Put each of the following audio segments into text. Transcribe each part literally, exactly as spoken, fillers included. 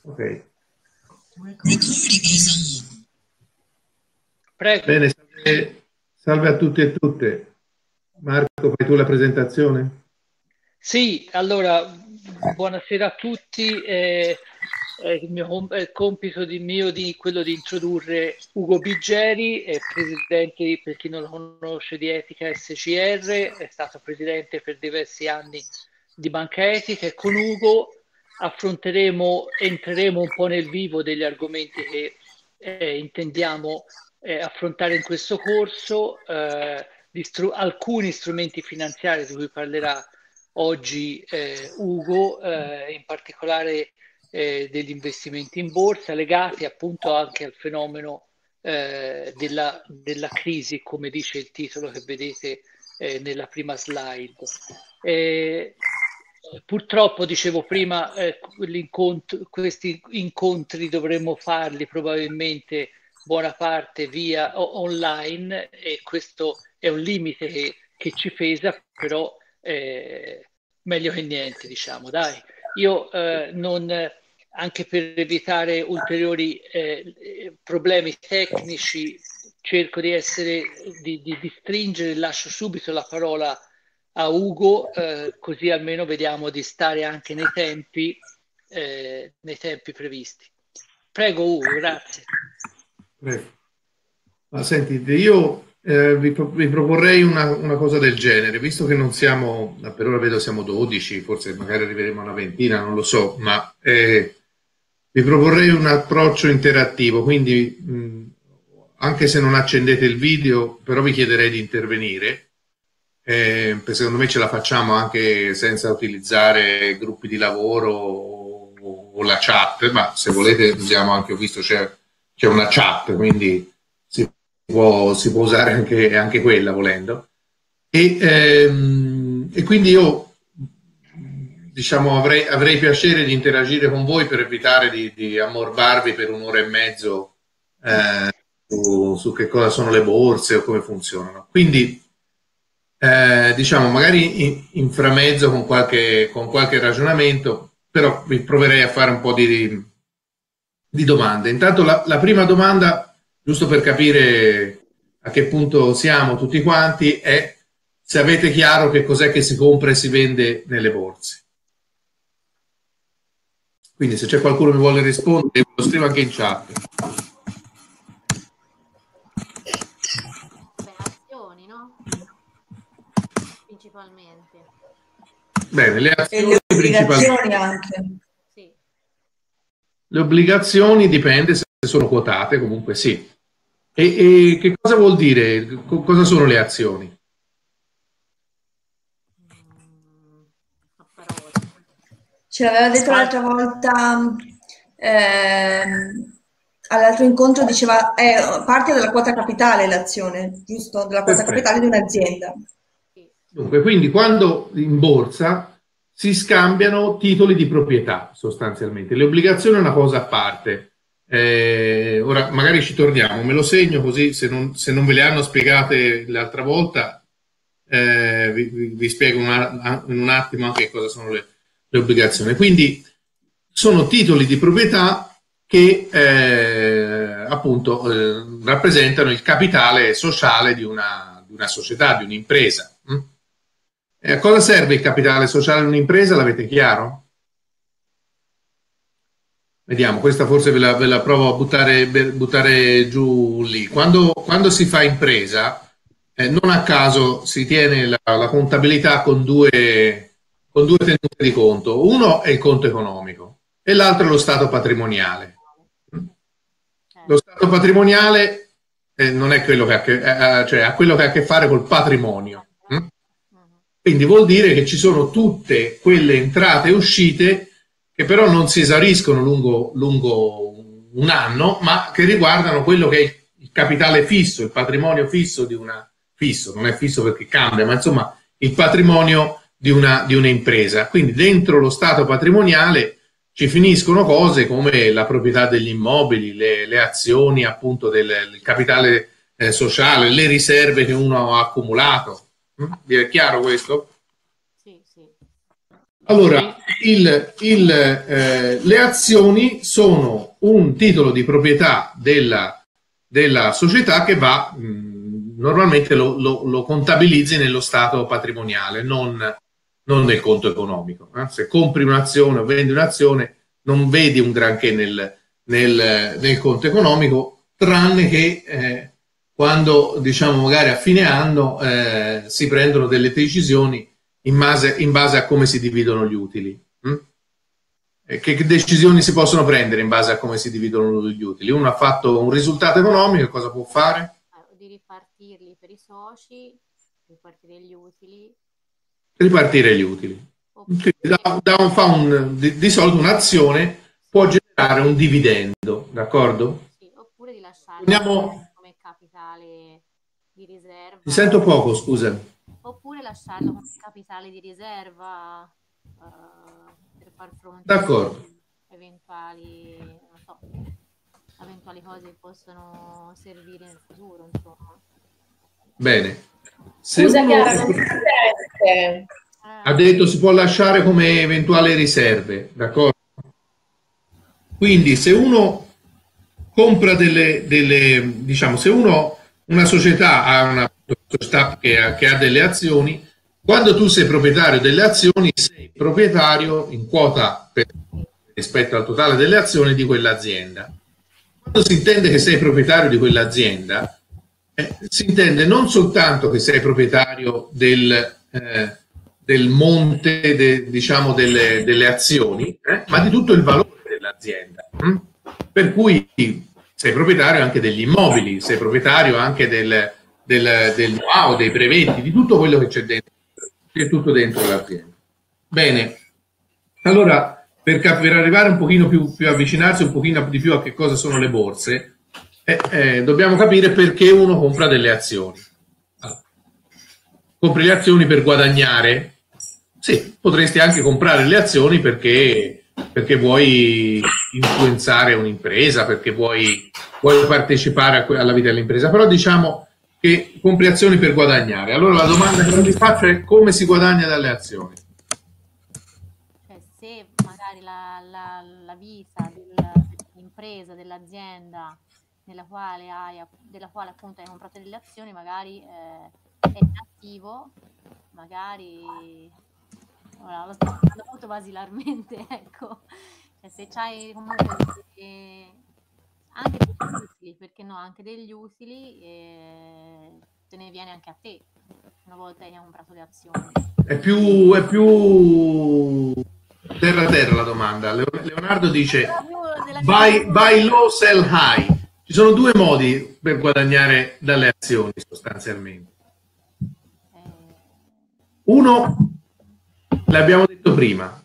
Ok. Prego. Bene, salve, salve a tutti e tutte. Marco, fai tu la presentazione? Sì, allora, buonasera a tutti. eh, eh, il mio com- eh, compito di mio di quello di introdurre Ugo Biggeri, è presidente, di- per chi non lo conosce, di Etica S C R, è stato presidente per diversi anni di Banca Etica e con Ugo affronteremo, entreremo un po' nel vivo degli argomenti che eh, intendiamo eh, affrontare in questo corso, eh, di stru- alcuni strumenti finanziari di cui parlerà oggi eh, Ugo, eh, in particolare eh, degli investimenti in borsa legati appunto anche al fenomeno eh, della, della crisi, come dice il titolo che vedete eh, nella prima slide. Eh, Purtroppo, dicevo prima, eh, questi incontri dovremmo farli probabilmente buona parte via o- online e questo è un limite che, che ci pesa, però eh, meglio che niente, diciamo, dai. Io eh, non, anche per evitare ulteriori eh, problemi tecnici, cerco di essere, di, di, di stringere, lascio subito la parola a Ugo, eh, così almeno vediamo di stare anche nei tempi, eh, nei tempi previsti. Prego Ugo, grazie. Prego. Ma sentite, io eh, vi, pro- vi proporrei una, una cosa del genere, visto che non siamo, per ora vedo siamo dodici, forse magari arriveremo a una ventina, non lo so, ma eh, vi proporrei un approccio interattivo, quindi mh, anche se non accendete il video, però vi chiederei di intervenire. Eh, perché secondo me ce la facciamo anche senza utilizzare gruppi di lavoro o, o la chat, ma se volete usiamo anche, ho visto c'è c'è una chat, quindi si può, si può usare anche, anche quella volendo. E, ehm, e quindi io diciamo avrei, avrei piacere di interagire con voi per evitare di, di ammorbarvi per un'ora e mezzo eh, su, su che cosa sono le borse o come funzionano. Quindi eh, diciamo, magari in, in framezzo con qualche, con qualche ragionamento, però vi proverei a fare un po' di, di domande. Intanto la, la prima domanda, giusto per capire a che punto siamo tutti quanti, è se avete chiaro che cos'è che si compra e si vende nelle borse. Quindi se c'è qualcuno che mi vuole rispondere, lo scrivo anche in chat. Beh, azioni, no? Principalmente. Bene, le E azioni le principalmente. obbligazioni anche. Sì. Le obbligazioni dipende se sono quotate, comunque sì. E, e che cosa vuol dire? Co- Cosa sono le azioni? Mm, a parole. Ce l'aveva detto l'altra volta, ehm, all'altro incontro diceva, è parte della quota capitale l'azione, giusto? Della quota Perfetto. capitale di un'azienda. Sì. Dunque, quindi quando in borsa si scambiano titoli di proprietà sostanzialmente, le obbligazioni è una cosa a parte. Eh, ora magari ci torniamo, me lo segno così se non, se non ve le hanno spiegate l'altra volta, eh, vi, vi- vi spiego una- in un attimo anche cosa sono le, le obbligazioni. Quindi sono titoli di proprietà che eh, appunto eh, rappresentano il capitale sociale di una, di una società, di un'impresa. Mm? E a cosa serve il capitale sociale di un'impresa? L'avete chiaro? Vediamo, questa forse ve la, ve la provo a buttare, buttare giù lì. Quando, quando si fa impresa, eh, non a caso si tiene la, la contabilità con due, con due tenute di conto. Uno è il conto economico e l'altro è lo stato patrimoniale. Lo Eh, stato patrimoniale eh, non è quello che ha, che, eh, cioè, ha quello che ha a che fare col patrimonio. Mm? mhm. Quindi vuol dire che ci sono tutte quelle entrate e uscite che però non si esauriscono lungo, lungo un anno, ma che riguardano quello che è il capitale fisso, il patrimonio fisso di una fisso, non è fisso perché cambia, ma insomma il patrimonio di una, di un'impresa. Quindi dentro lo stato patrimoniale ci finiscono cose come la proprietà degli immobili, le, le azioni appunto del, del capitale eh, sociale, le riserve che uno ha accumulato. Vi è chiaro questo? Sì, sì. Allora, il, il, eh, le azioni sono un titolo di proprietà della, della società che va, mh, normalmente lo, lo, lo contabilizzi nello stato patrimoniale, non, non nel conto economico. Eh? Se compri un'azione o vendi un'azione, non vedi un granché nel, nel, nel conto economico, tranne che eh, quando, diciamo, magari a fine anno eh, si prendono delle decisioni in base, in base a come si dividono gli utili. Mm? E che decisioni si possono prendere in base a come si dividono gli utili? Uno ha fatto un risultato economico, cosa può fare? Di ripartirli per i soci, ripartire gli utili. Ripartire gli utili. Da, da un, fa un, di, di solito un'azione può generare un dividendo, d'accordo? Sì, oppure di lasciarlo Andiamo... come capitale di riserva. Ti sento poco, scusa. Oppure lasciarlo come capitale di riserva uh, per far fronte a eventuali, non so, eventuali cose che possono servire nel futuro, insomma. Bene. Se Scusa, uno... Chiara, non si ha detto si può lasciare come eventuali riserve, d'accordo? Quindi se uno compra delle, delle, diciamo, se uno, una società ha una società che ha, che ha delle azioni, quando tu sei proprietario delle azioni, sei proprietario in quota per, rispetto al totale delle azioni di quell'azienda. Quando si intende che sei proprietario di quell'azienda, eh, si intende non soltanto che sei proprietario del, eh, del monte, de, diciamo, delle, delle azioni, eh, ma di tutto il valore dell'azienda. Hm? Per cui sei proprietario anche degli immobili, sei proprietario anche del, del, del know-how, dei brevetti, di tutto quello che c'è dentro, c'è tutto dentro l'azienda. Bene, allora per, per arrivare un pochino più, più avvicinarsi un pochino di più a che cosa sono le borse, eh, eh, dobbiamo capire perché uno compra delle azioni. Allora, compri le azioni per guadagnare? Sì, potresti anche comprare le azioni perché, perché vuoi influenzare un'impresa, perché vuoi, vuoi partecipare a, alla vita dell'impresa, però diciamo che compri azioni per guadagnare. Allora la domanda che mi faccio è: come si guadagna dalle azioni? Cioè, se magari la, la, la vita dell'impresa, dell'azienda nella quale hai, della quale appunto hai comprato delle azioni, magari eh, è attivo, magari... Ora, lo sto facendo molto basilarmente, ecco, cioè, se c'hai comunque eh, anche degli utili, perché no, anche degli utili, eh, te ne viene anche a te una volta che hai comprato le azioni. È più, è più terra terra la domanda. Leonardo dice buy, buy low, sell high. Ci sono due modi per guadagnare dalle azioni sostanzialmente. Uno, l'abbiamo detto prima,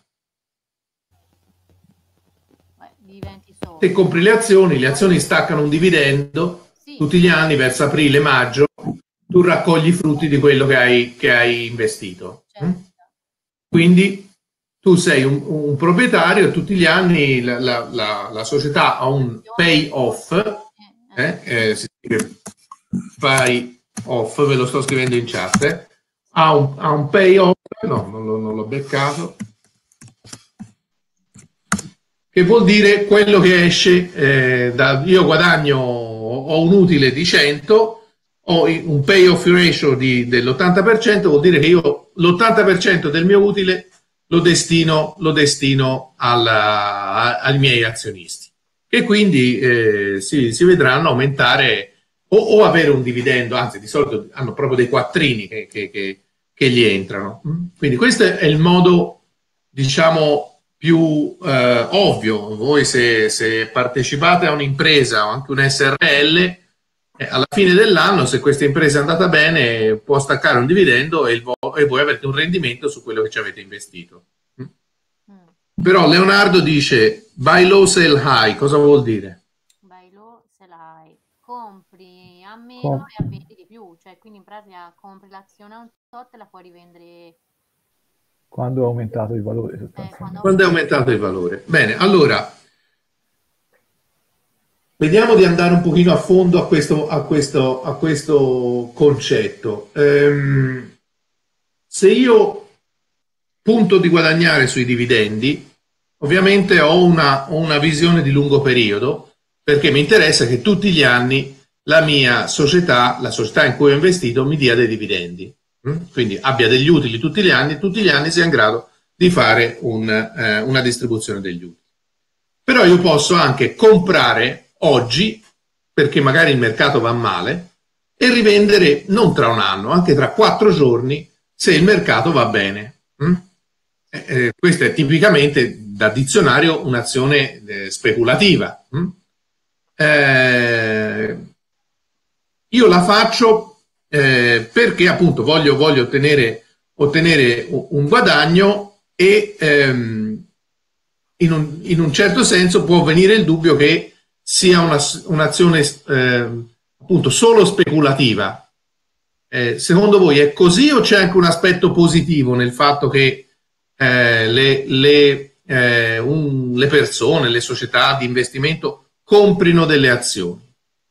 se compri le azioni, le azioni staccano un dividendo sì. tutti gli anni verso aprile, maggio, tu raccogli i frutti di quello che hai, che hai investito. Certo. Quindi tu sei un, un proprietario e tutti gli anni la, la, la, la società ha un payoff, eh, eh, si scrive payoff, ve lo sto scrivendo in chat, eh, ha un, ha un payoff, no, non, non l'ho beccato, che vuol dire quello che esce, eh, da, io guadagno, ho un utile di cento, ho un payoff ratio dell'ottanta per cento, vuol dire che io l'ottanta per cento del mio utile lo destino, lo destino alla, a, ai miei azionisti, e quindi eh, si, si vedranno aumentare o, o avere un dividendo, anzi di solito hanno proprio dei quattrini che, che, che, che gli entrano. Quindi questo è il modo, diciamo, più eh, ovvio. Voi se, se partecipate a un'impresa o anche un S R L, eh, alla fine dell'anno, se questa impresa è andata bene, può staccare un dividendo e, il e voi avete un rendimento su quello che ci avete investito. Mm. Mm. Però Leonardo dice buy low, sell high. Cosa vuol dire? Buy low, sell high. Compri a meno Com e vendi di più, cioè quindi in pratica compri l'azione a un tot e la puoi rivendere quando è aumentato il valore. Eh, quando... quando è aumentato il valore. Bene, allora vediamo di andare un pochino a fondo a questo, a questo, a questo concetto. Ehm, se io punto di guadagnare sui dividendi, ovviamente ho una, ho una visione di lungo periodo, perché mi interessa che tutti gli anni la mia società, la società in cui ho investito, mi dia dei dividendi. Quindi abbia degli utili tutti gli anni, tutti gli anni sia in grado di fare un, eh, una distribuzione degli utili. Però io posso anche comprare oggi, perché magari il mercato va male, e rivendere non tra un anno, anche tra quattro giorni, se il mercato va bene. Mm? Eh, eh, questa è tipicamente, da dizionario, un'azione eh, speculativa. Mm? Eh, io la faccio eh, perché appunto voglio, voglio ottenere, ottenere un guadagno e ehm, in, un, in un certo senso può venire il dubbio che sia un'azione eh, appunto solo speculativa. Eh, secondo voi è così o c'è anche un aspetto positivo nel fatto che eh, le, le, eh, un, le persone, le società di investimento comprino delle azioni?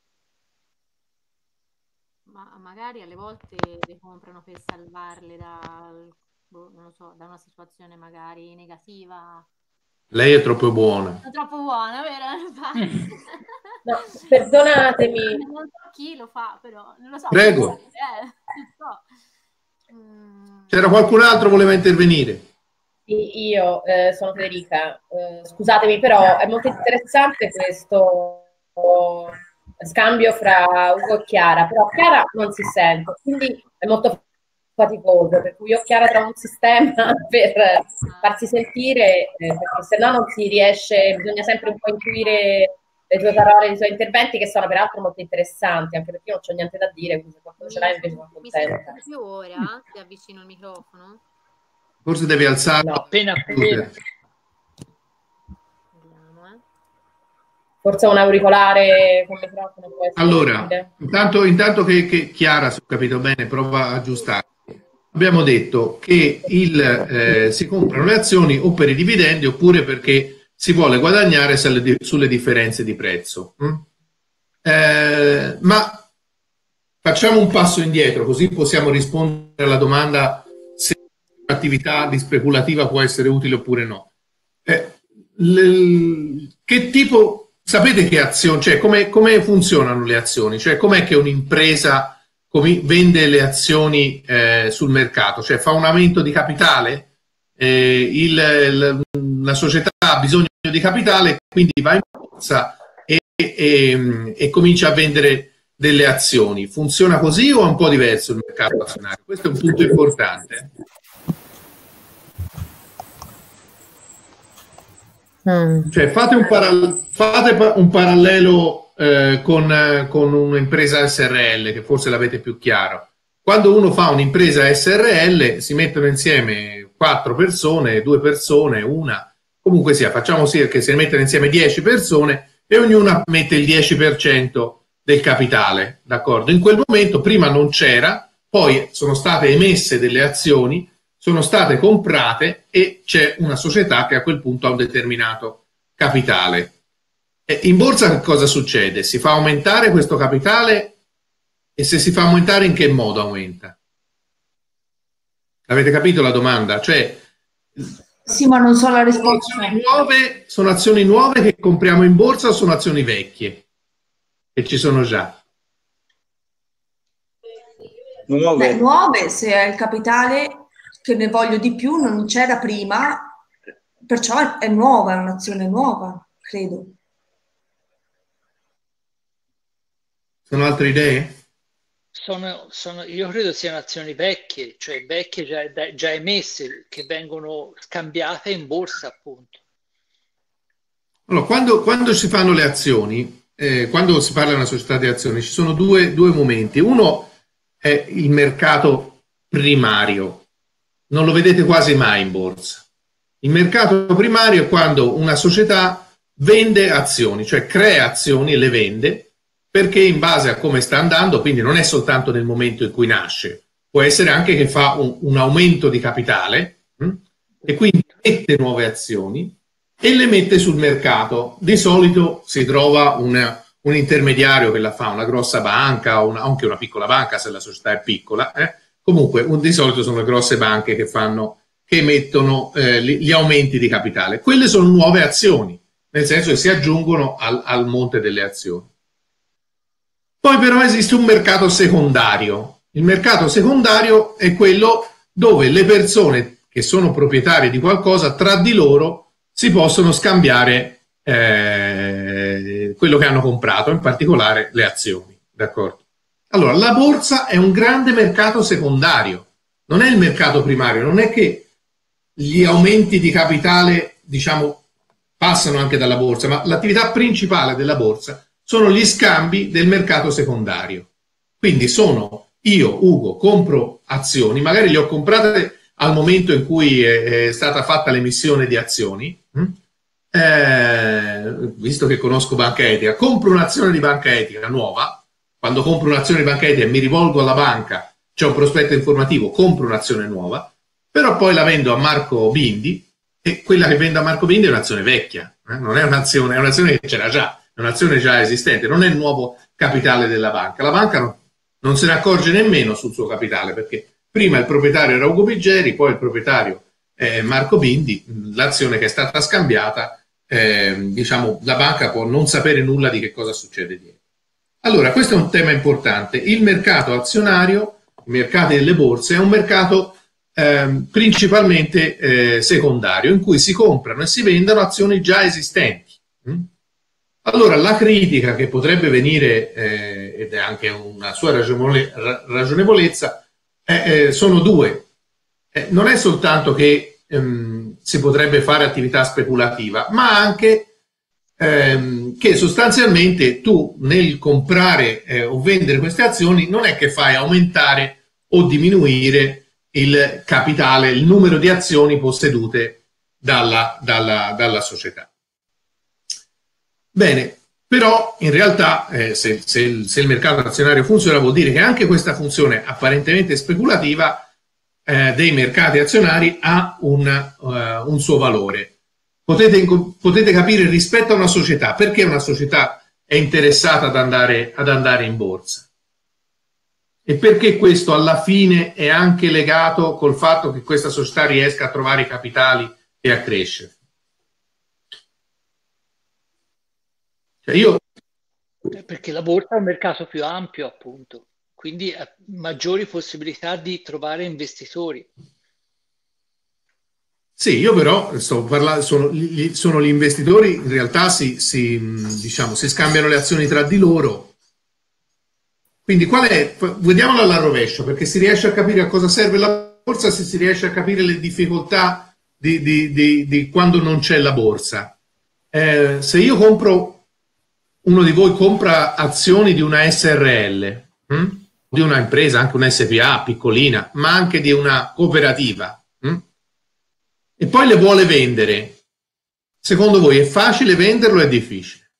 Ma magari alle volte le comprano per salvarle da, non lo so, da una situazione magari negativa. Lei è troppo buona. È troppo buona, vero? No, perdonatemi. Non so chi lo fa, però non lo so. Prego. Eh, non so. Mm. C'era qualcun altro che voleva intervenire? Sì, io eh, sono Federica. Eh, scusatemi, però è molto interessante questo scambio fra Ugo e Chiara, però Chiara non si sente, quindi è molto faticoso, per cui io e Chiara trovo un sistema per farsi sentire, eh, perché se no non si riesce, bisogna sempre un po' intuire le tue parole, i tuoi interventi, che sono peraltro molto interessanti, anche perché io non c'ho niente da dire, quindi se qualcuno ce l'ha invece sono contenta. Mi senti più ora? Ti avvicino il microfono? Forse devi alzarlo. No. Appena appena. Forse un auricolare con microfono può essere. Allora, intanto, intanto che, che Chiara, se ho capito bene, prova a aggiustare. Abbiamo detto che il, eh, si comprano le azioni o per i dividendi oppure perché si vuole guadagnare sulle, sulle differenze di prezzo. Mm? Eh, ma facciamo un passo indietro, così possiamo rispondere alla domanda se l'attività di speculativa può essere utile oppure no. Eh, le, che tipo... Sapete che azioni, cioè come, come funzionano le azioni? Cioè com'è che un'impresa vende le azioni eh, sul mercato? Cioè fa un aumento di capitale? Eh, il, la, la società ha bisogno di capitale, quindi va in borsa e, e, e comincia a vendere delle azioni. Funziona così o è un po' diverso il mercato azionario? Questo è un punto importante. Cioè fate un, paral fate un parallelo eh, con, con un'impresa S R L, che forse l'avete più chiaro. Quando uno fa un'impresa S R L si mettono insieme quattro persone, due persone, una, comunque sia, facciamo sì che si mettono insieme dieci persone e ognuna mette il dieci per cento del capitale, d'accordo? In quel momento prima non c'era, poi sono state emesse delle azioni, sono state comprate e c'è una società che a quel punto ha un determinato capitale. E in borsa che cosa succede? Si fa aumentare questo capitale e se si fa aumentare in che modo aumenta? Avete capito la domanda? Cioè, sì, ma non so la risposta. Sono azioni nuove, sono azioni nuove che compriamo in borsa o sono azioni vecchie che ci sono già? Nuove. Beh, nuove, se è il capitale che ne voglio di più, non c'era prima, perciò è nuova, è un'azione nuova, credo. Sono altre idee? Sono, sono, io credo siano azioni vecchie, cioè vecchie già, già emesse, che vengono scambiate in borsa, appunto. Allora, quando, quando si fanno le azioni, eh, quando si parla di una società di azioni, ci sono due, due momenti. Uno è il mercato primario. Non lo vedete quasi mai in borsa. Il mercato primario è quando una società vende azioni, cioè crea azioni e le vende, perché in base a come sta andando, quindi non è soltanto nel momento in cui nasce, può essere anche che fa un, un aumento di capitale hm? e quindi mette nuove azioni e le mette sul mercato. Di solito si trova una, un intermediario che la fa, una grossa banca o una, anche una piccola banca se la società è piccola, eh? Comunque un, di solito sono le grosse banche che fanno che emettono eh, gli aumenti di capitale. Quelle sono nuove azioni, nel senso che si aggiungono al, al monte delle azioni. Poi però esiste un mercato secondario. Il mercato secondario è quello dove le persone che sono proprietarie di qualcosa tra di loro si possono scambiare eh, quello che hanno comprato, in particolare le azioni. D'accordo? Allora, la borsa è un grande mercato secondario, non è il mercato primario, non è che gli aumenti di capitale, diciamo, passano anche dalla borsa, ma l'attività principale della borsa sono gli scambi del mercato secondario. Quindi sono io, Ugo, compro azioni, magari le ho comprate al momento in cui è, è stata fatta l'emissione di azioni, eh, visto che conosco Banca Etica, compro un'azione di Banca Etica nuova, quando compro un'azione di Banca Etica e mi rivolgo alla banca, c'è un prospetto informativo, compro un'azione nuova, però poi la vendo a Marco Bindi e quella che vendo a Marco Bindi è un'azione vecchia, eh? Non è un'azione, è un'azione che c'era già, è un'azione già esistente, non è il nuovo capitale della banca. La banca no, non se ne accorge nemmeno sul suo capitale, perché prima il proprietario era Ugo Biggeri, poi il proprietario è Marco Bindi, l'azione che è stata scambiata, eh, diciamo, la banca può non sapere nulla di che cosa succede dietro. Allora, questo è un tema importante. Il mercato azionario, i mercati delle borse, è un mercato eh, principalmente eh, secondario, in cui si comprano e si vendono azioni già esistenti. Mm? Allora, la critica che potrebbe venire, eh, ed è anche una sua ragionevole, ragionevolezza, eh, eh, sono due. Eh, non è soltanto che ehm, si potrebbe fare attività speculativa, ma anche Ehm, che sostanzialmente tu nel comprare eh, o vendere queste azioni non è che fai aumentare o diminuire il capitale, il numero di azioni possedute dalla, dalla, dalla società. Bene, però in realtà eh, se, se, il, se il mercato azionario funziona, vuol dire che anche questa funzione apparentemente speculativa eh, dei mercati azionari ha un, uh, un suo valore. Potete, potete capire rispetto a una società, perché una società è interessata ad andare, ad andare in borsa. E perché questo alla fine è anche legato col fatto che questa società riesca a trovare i capitali e a crescere. Cioè io... Perché la borsa è un mercato più ampio, appunto, quindi ha maggiori possibilità di trovare investitori. Sì, io però sto parlando, sono, sono gli investitori, in realtà si, si, diciamo, si scambiano le azioni tra di loro. Quindi qual è? Vediamola alla rovescia, perché si riesce a capire a cosa serve la borsa, se si riesce a capire le difficoltà di, di, di, di quando non c'è la borsa. Eh, se io compro, uno di voi compra azioni di una S R L, hm? di una impresa, anche una S P A piccolina, ma anche di una cooperativa, hm? e poi le vuole vendere, secondo voi è facile venderlo o è difficile?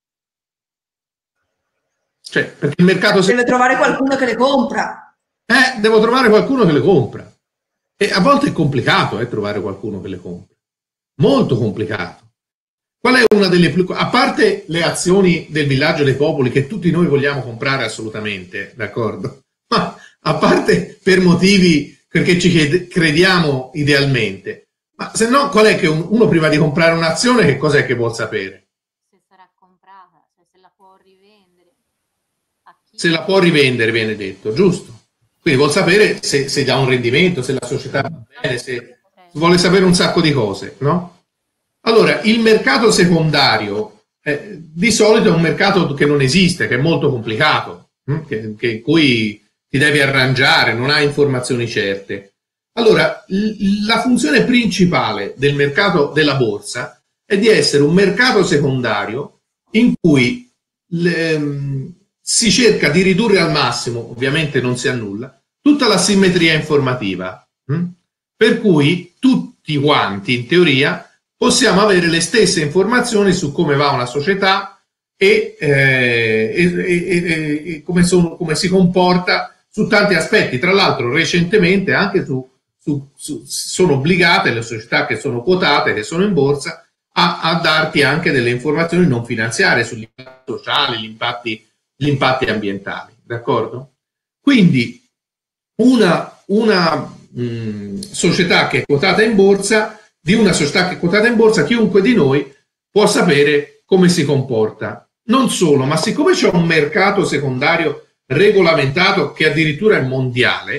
Cioè, perché il mercato... Deve trovare qualcuno che le compra. Eh, devo trovare qualcuno che le compra. E a volte è complicato eh, trovare qualcuno che le compra. Molto complicato. Qual è una delle più... A parte le azioni del Villaggio dei Popoli, che tutti noi vogliamo comprare assolutamente, d'accordo? Ma a parte per motivi perché ci crediamo idealmente, ma se no, qual è che un, uno prima di comprare un'azione che cos'è che vuol sapere? Se sarà comprata, cioè se la può rivendere. A chi? Se la può rivendere, viene detto, giusto? Quindi vuol sapere se, se dà un rendimento, se la società va bene, se vuole sapere un sacco di cose, no? Allora, il mercato secondario eh, di solito è un mercato che non esiste, che è molto complicato, hm? che, che in cui ti devi arrangiare, non hai informazioni certe. Allora, la funzione principale del mercato della borsa è di essere un mercato secondario in cui le, si cerca di ridurre al massimo, ovviamente non si annulla, tutta la simmetria informativa, hm? per cui tutti quanti, in teoria, possiamo avere le stesse informazioni su come va una società e, eh, e, e, e come, sono, come si comporta su tanti aspetti. Tra l'altro, recentemente anche su Su, su, sono obbligate le società che sono quotate, che sono in borsa, a, a darti anche delle informazioni non finanziarie sugli impatti sociali, gli impatti, gli impatti ambientali, d'accordo? Quindi una, una mh, società che è quotata in borsa, di una società che è quotata in borsa, chiunque di noi può sapere come si comporta. Non solo, ma siccome c'è un mercato secondario regolamentato che addirittura è mondiale,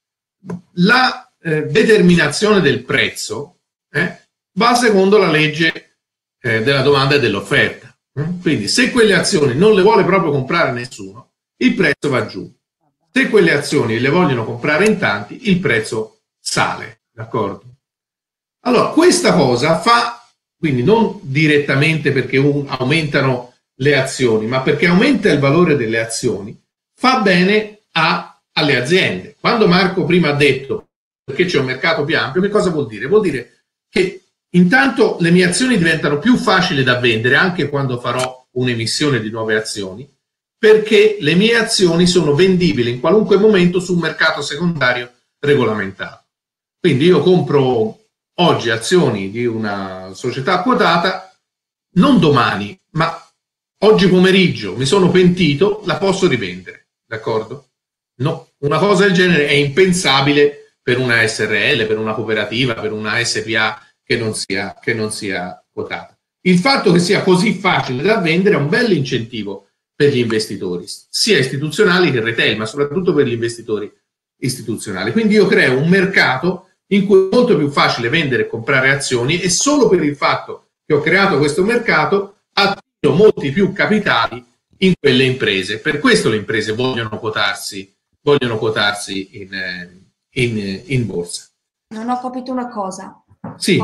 la eh, determinazione del prezzo eh, va secondo la legge eh, della domanda e dell'offerta. Quindi se quelle azioni non le vuole proprio comprare nessuno, il prezzo va giù. Se quelle azioni le vogliono comprare in tanti, il prezzo sale, d'accordo? Allora, questa cosa fa, quindi non direttamente perché un, aumentano le azioni, ma perché aumenta il valore delle azioni, fa bene a, alle aziende. Quando Marco prima ha detto perché c'è un mercato più ampio, che cosa vuol dire? Vuol dire che intanto le mie azioni diventano più facili da vendere anche quando farò un'emissione di nuove azioni, perché le mie azioni sono vendibili in qualunque momento su un mercato secondario regolamentato. Quindi io compro oggi azioni di una società quotata, non domani, ma oggi pomeriggio mi sono pentito, la posso rivendere, d'accordo? No, una cosa del genere è impensabile per una S R L, per una cooperativa, per una S P A che non sia, che non sia quotata. Il fatto che sia così facile da vendere è un bel incentivo per gli investitori, sia istituzionali che retail, ma soprattutto per gli investitori istituzionali. Quindi io creo un mercato in cui è molto più facile vendere e comprare azioni, e solo per il fatto che ho creato questo mercato attiro molti più capitali in quelle imprese. Per questo le imprese vogliono quotarsi, vogliono quotarsi in, in, in borsa. Non ho capito una cosa. Sì.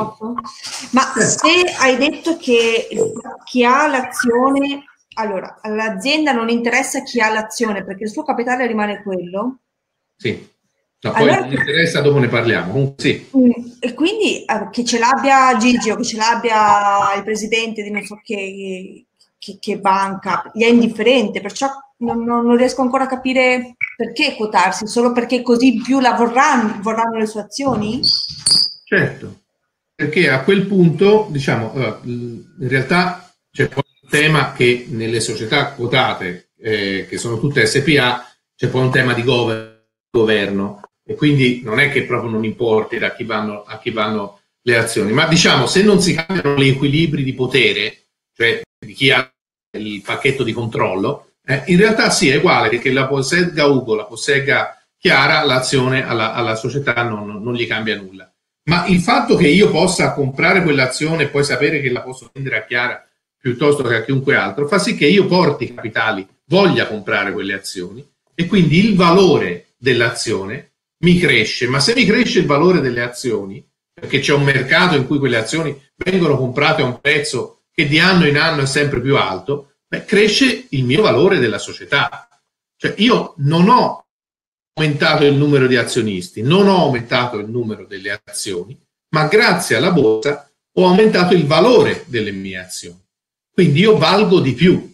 Ma se hai detto che chi ha l'azione, allora all'azienda non interessa chi ha l'azione perché il suo capitale rimane quello? Sì. No, poi allora, non interessa, dopo ne parliamo. Sì. E quindi eh, che ce l'abbia Gigi o che ce l'abbia il presidente di non so che, che, che banca, gli è indifferente, perciò non, non, non riesco ancora a capire perché quotarsi, solo perché così più la vorranno, vorranno le sue azioni? Certo. Perché a quel punto, diciamo, in realtà c'è poi un tema che nelle società quotate, eh, che sono tutte S P A, c'è poi un tema di governo, e quindi non è che proprio non importi da chi vanno, a chi vanno le azioni, ma diciamo, se non si cambiano gli equilibri di potere, cioè di chi ha il pacchetto di controllo, eh, in realtà sì, è uguale, perché la possegga Ugo, la possegga Chiara, l'azione alla, alla società non, non gli cambia nulla. Ma il fatto che io possa comprare quell'azione e poi sapere che la posso vendere a Chiara piuttosto che a chiunque altro fa sì che io porti capitali, voglia comprare quelle azioni, e quindi il valore dell'azione mi cresce. Ma se mi cresce il valore delle azioni, perché c'è un mercato in cui quelle azioni vengono comprate a un prezzo che di anno in anno è sempre più alto, beh, cresce il mio valore della società. Cioè io non ho aumentato il numero di azionisti, non ho aumentato il numero delle azioni, ma grazie alla borsa ho aumentato il valore delle mie azioni. Quindi io valgo di più.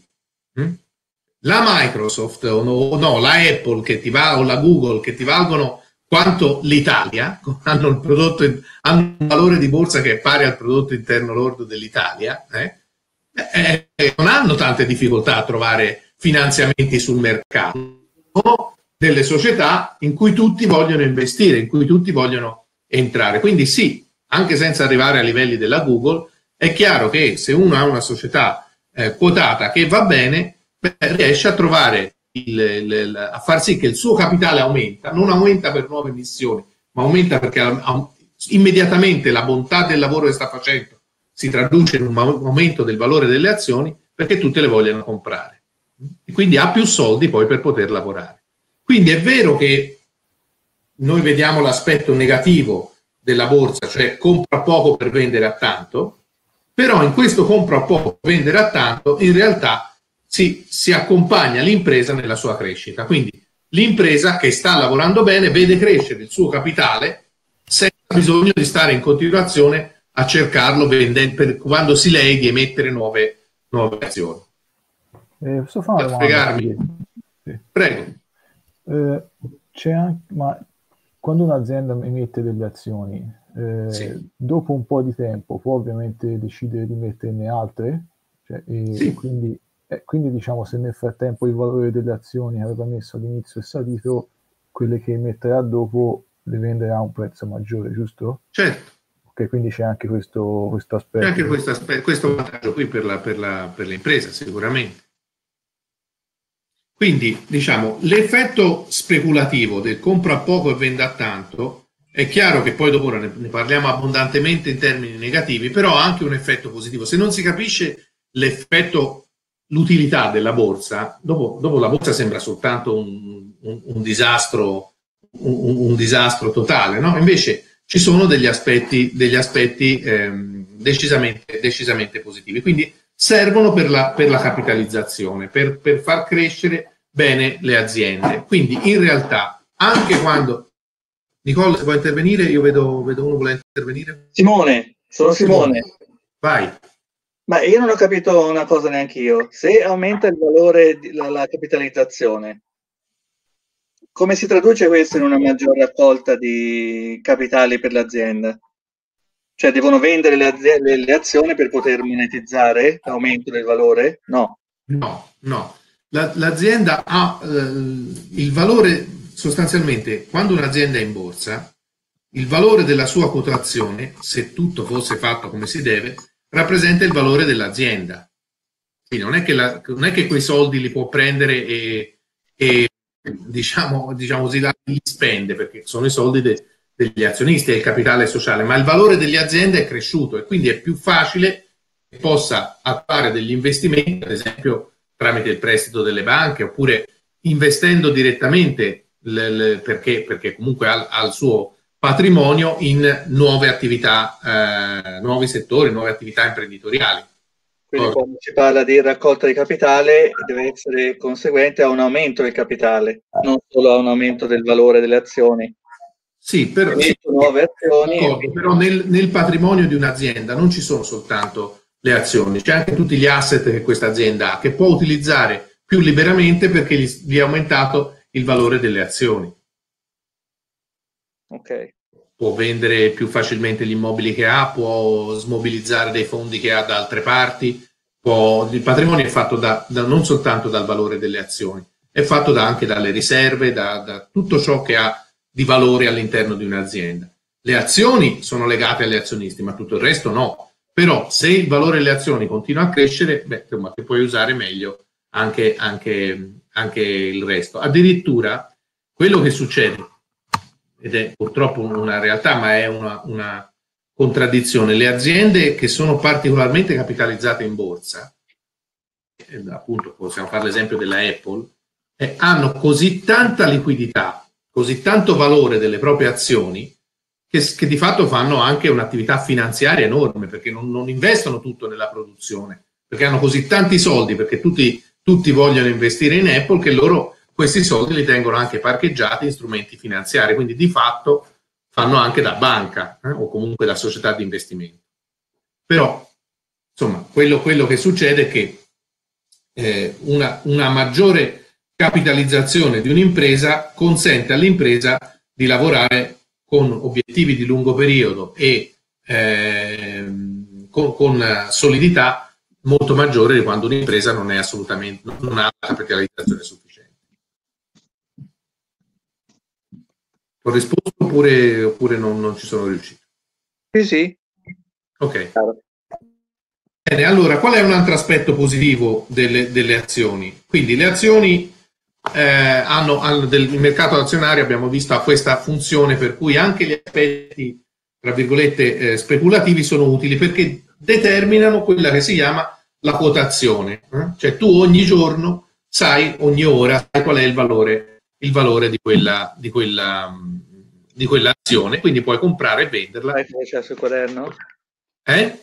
La Microsoft o no, no, la Apple che ti va, o la Google che ti valgono quanto l'Italia, hanno, il prodotto, hanno un valore di borsa che è pari al prodotto interno lordo dell'Italia, eh, eh, non hanno tante difficoltà a trovare finanziamenti sul mercato. Sono delle società in cui tutti vogliono investire, in cui tutti vogliono entrare. Quindi sì, anche senza arrivare a livelli della Google, è chiaro che se uno ha una società eh, quotata che va bene, beh, riesce a trovare il, il, a far sì che il suo capitale aumenta, non aumenta per nuove emissioni, ma aumenta perché ha, ha, immediatamente la bontà del lavoro che sta facendo si traduce in un aumento del valore delle azioni, perché tutte le vogliono comprare. E quindi ha più soldi poi per poter lavorare. Quindi è vero che noi vediamo l'aspetto negativo della borsa, cioè compra poco per vendere a tanto, però in questo compra poco per vendere a tanto in realtà si, si accompagna l'impresa nella sua crescita. Quindi l'impresa che sta lavorando bene vede crescere il suo capitale senza bisogno di stare in continuazione a cercarlo vendendo, per quando si leghi, emettere nuove, nuove azioni. Eh, posso fare una spiegarmi? Sì. Prego. Eh, c'è anche, ma quando un'azienda emette delle azioni, eh, sì. dopo un po' di tempo può ovviamente decidere di metterne altre, cioè, e sì. quindi, eh, quindi diciamo, se nel frattempo il valore delle azioni che aveva messo all'inizio è salito, quelle che emetterà dopo le vendere a un prezzo maggiore, giusto? Certo. Ok, quindi c'è anche questo, questo aspetto. C'è anche questo, aspetto, questo vantaggio qui per, la, per, la, per l'impresa, sicuramente. Quindi, diciamo, l'effetto speculativo del compra a poco e venda a tanto, è chiaro che poi dopo ne, ne parliamo abbondantemente in termini negativi, però ha anche un effetto positivo. Se non si capisce l'effetto, l'utilità della borsa, dopo, dopo la borsa sembra soltanto un, un, un disastro, un, un disastro totale, no? Invece ci sono degli aspetti, degli aspetti ehm, decisamente, decisamente positivi. Quindi servono per la, per la capitalizzazione, per, per far crescere bene le aziende. Quindi in realtà, anche quando... Nicola, se vuoi intervenire, io vedo, vedo uno vuole intervenire. Simone, sono Simone. Vai. Ma io non ho capito una cosa neanche io. Se aumenta il valore della la capitalizzazione, come si traduce questo in una maggior raccolta di capitali per l'azienda? Cioè devono vendere le, aziende, le azioni per poter monetizzare l'aumento del valore? No. No, no. La, l'azienda ha eh, il valore, sostanzialmente, quando un'azienda è in borsa, il valore della sua quotazione, se tutto fosse fatto come si deve, rappresenta il valore dell'azienda. Quindi non è che, la, non è che quei soldi li può prendere e, e diciamo, diciamo così, li spende, perché sono i soldi de, degli azionisti, è il capitale sociale, ma il valore delle aziende è cresciuto e quindi è più facile che possa fare degli investimenti, ad esempio tramite il prestito delle banche, oppure investendo direttamente, le, le, perché, perché comunque ha, ha il suo patrimonio in nuove attività, eh, nuovi settori, nuove attività imprenditoriali. Quindi quando si parla di raccolta di capitale deve essere conseguente a un aumento del capitale, non solo a un aumento del valore delle azioni. Sì, però, sì, nuove azioni. Però nel, nel patrimonio di un'azienda non ci sono soltanto le azioni, c'è anche tutti gli asset che questa azienda ha, che può utilizzare più liberamente perché gli, gli è aumentato il valore delle azioni. Ok. Può vendere più facilmente gli immobili che ha, può smobilizzare dei fondi che ha da altre parti, può, il patrimonio è fatto da, da, non soltanto dal valore delle azioni, è fatto da, anche dalle riserve, da, da tutto ciò che ha di valore all'interno di un'azienda. Le azioni sono legate agli azionisti, ma tutto il resto no. Però se il valore delle azioni continua a crescere, beh, insomma, che puoi usare meglio anche, anche, anche il resto. Addirittura quello che succede, ed è purtroppo una realtà, ma è una, una contraddizione, le aziende che sono particolarmente capitalizzate in borsa, eh, appunto possiamo fare l'esempio della Apple, eh, hanno così tanta liquidità, così tanto valore delle proprie azioni, che, che di fatto fanno anche un'attività finanziaria enorme, perché non, non investono tutto nella produzione, perché hanno così tanti soldi, perché tutti, tutti vogliono investire in Apple, che loro questi soldi li tengono anche parcheggiati in strumenti finanziari, quindi di fatto fanno anche da banca eh, o comunque da società di investimento. Però, insomma, quello, quello che succede è che eh, una, una maggiore capitalizzazione di un'impresa consente all'impresa di lavorare con obiettivi di lungo periodo e eh, con, con solidità molto maggiore di quando un'impresa non è assolutamente, non ha la capitalizzazione sufficiente. Ho risposto oppure, oppure non, non ci sono riuscito? Sì, sì. Ok. Bene, allora, qual è un altro aspetto positivo delle, delle azioni? Quindi le azioni eh, hanno, hanno del il mercato azionario, abbiamo visto, ha questa funzione per cui anche gli aspetti, tra virgolette, eh, speculativi sono utili perché determinano quella che si chiama la quotazione. Eh? Cioè tu ogni giorno sai, ogni ora, sai qual è il valore, il valore di quella, di quella, di quell'azione, quindi puoi comprare e venderla. Hai c'è sul quaderno? Eh?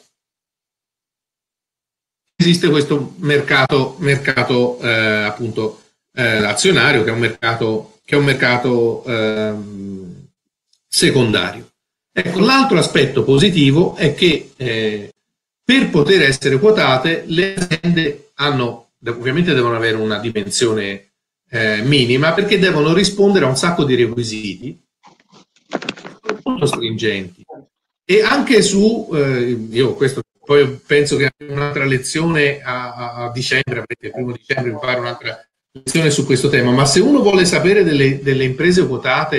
Esiste questo mercato, mercato eh, appunto eh, azionario, che è un mercato, che è un mercato eh, secondario. Ecco, l'altro aspetto positivo è che eh, per poter essere quotate le aziende hanno, ovviamente devono avere una dimensione eh, minima, perché devono rispondere a un sacco di requisiti molto stringenti. E anche su, eh, io questo poi penso che un'altra lezione a, a, a dicembre, avrete il primo dicembre, mi fare un'altra lezione su questo tema, ma se uno vuole sapere delle, delle imprese quotate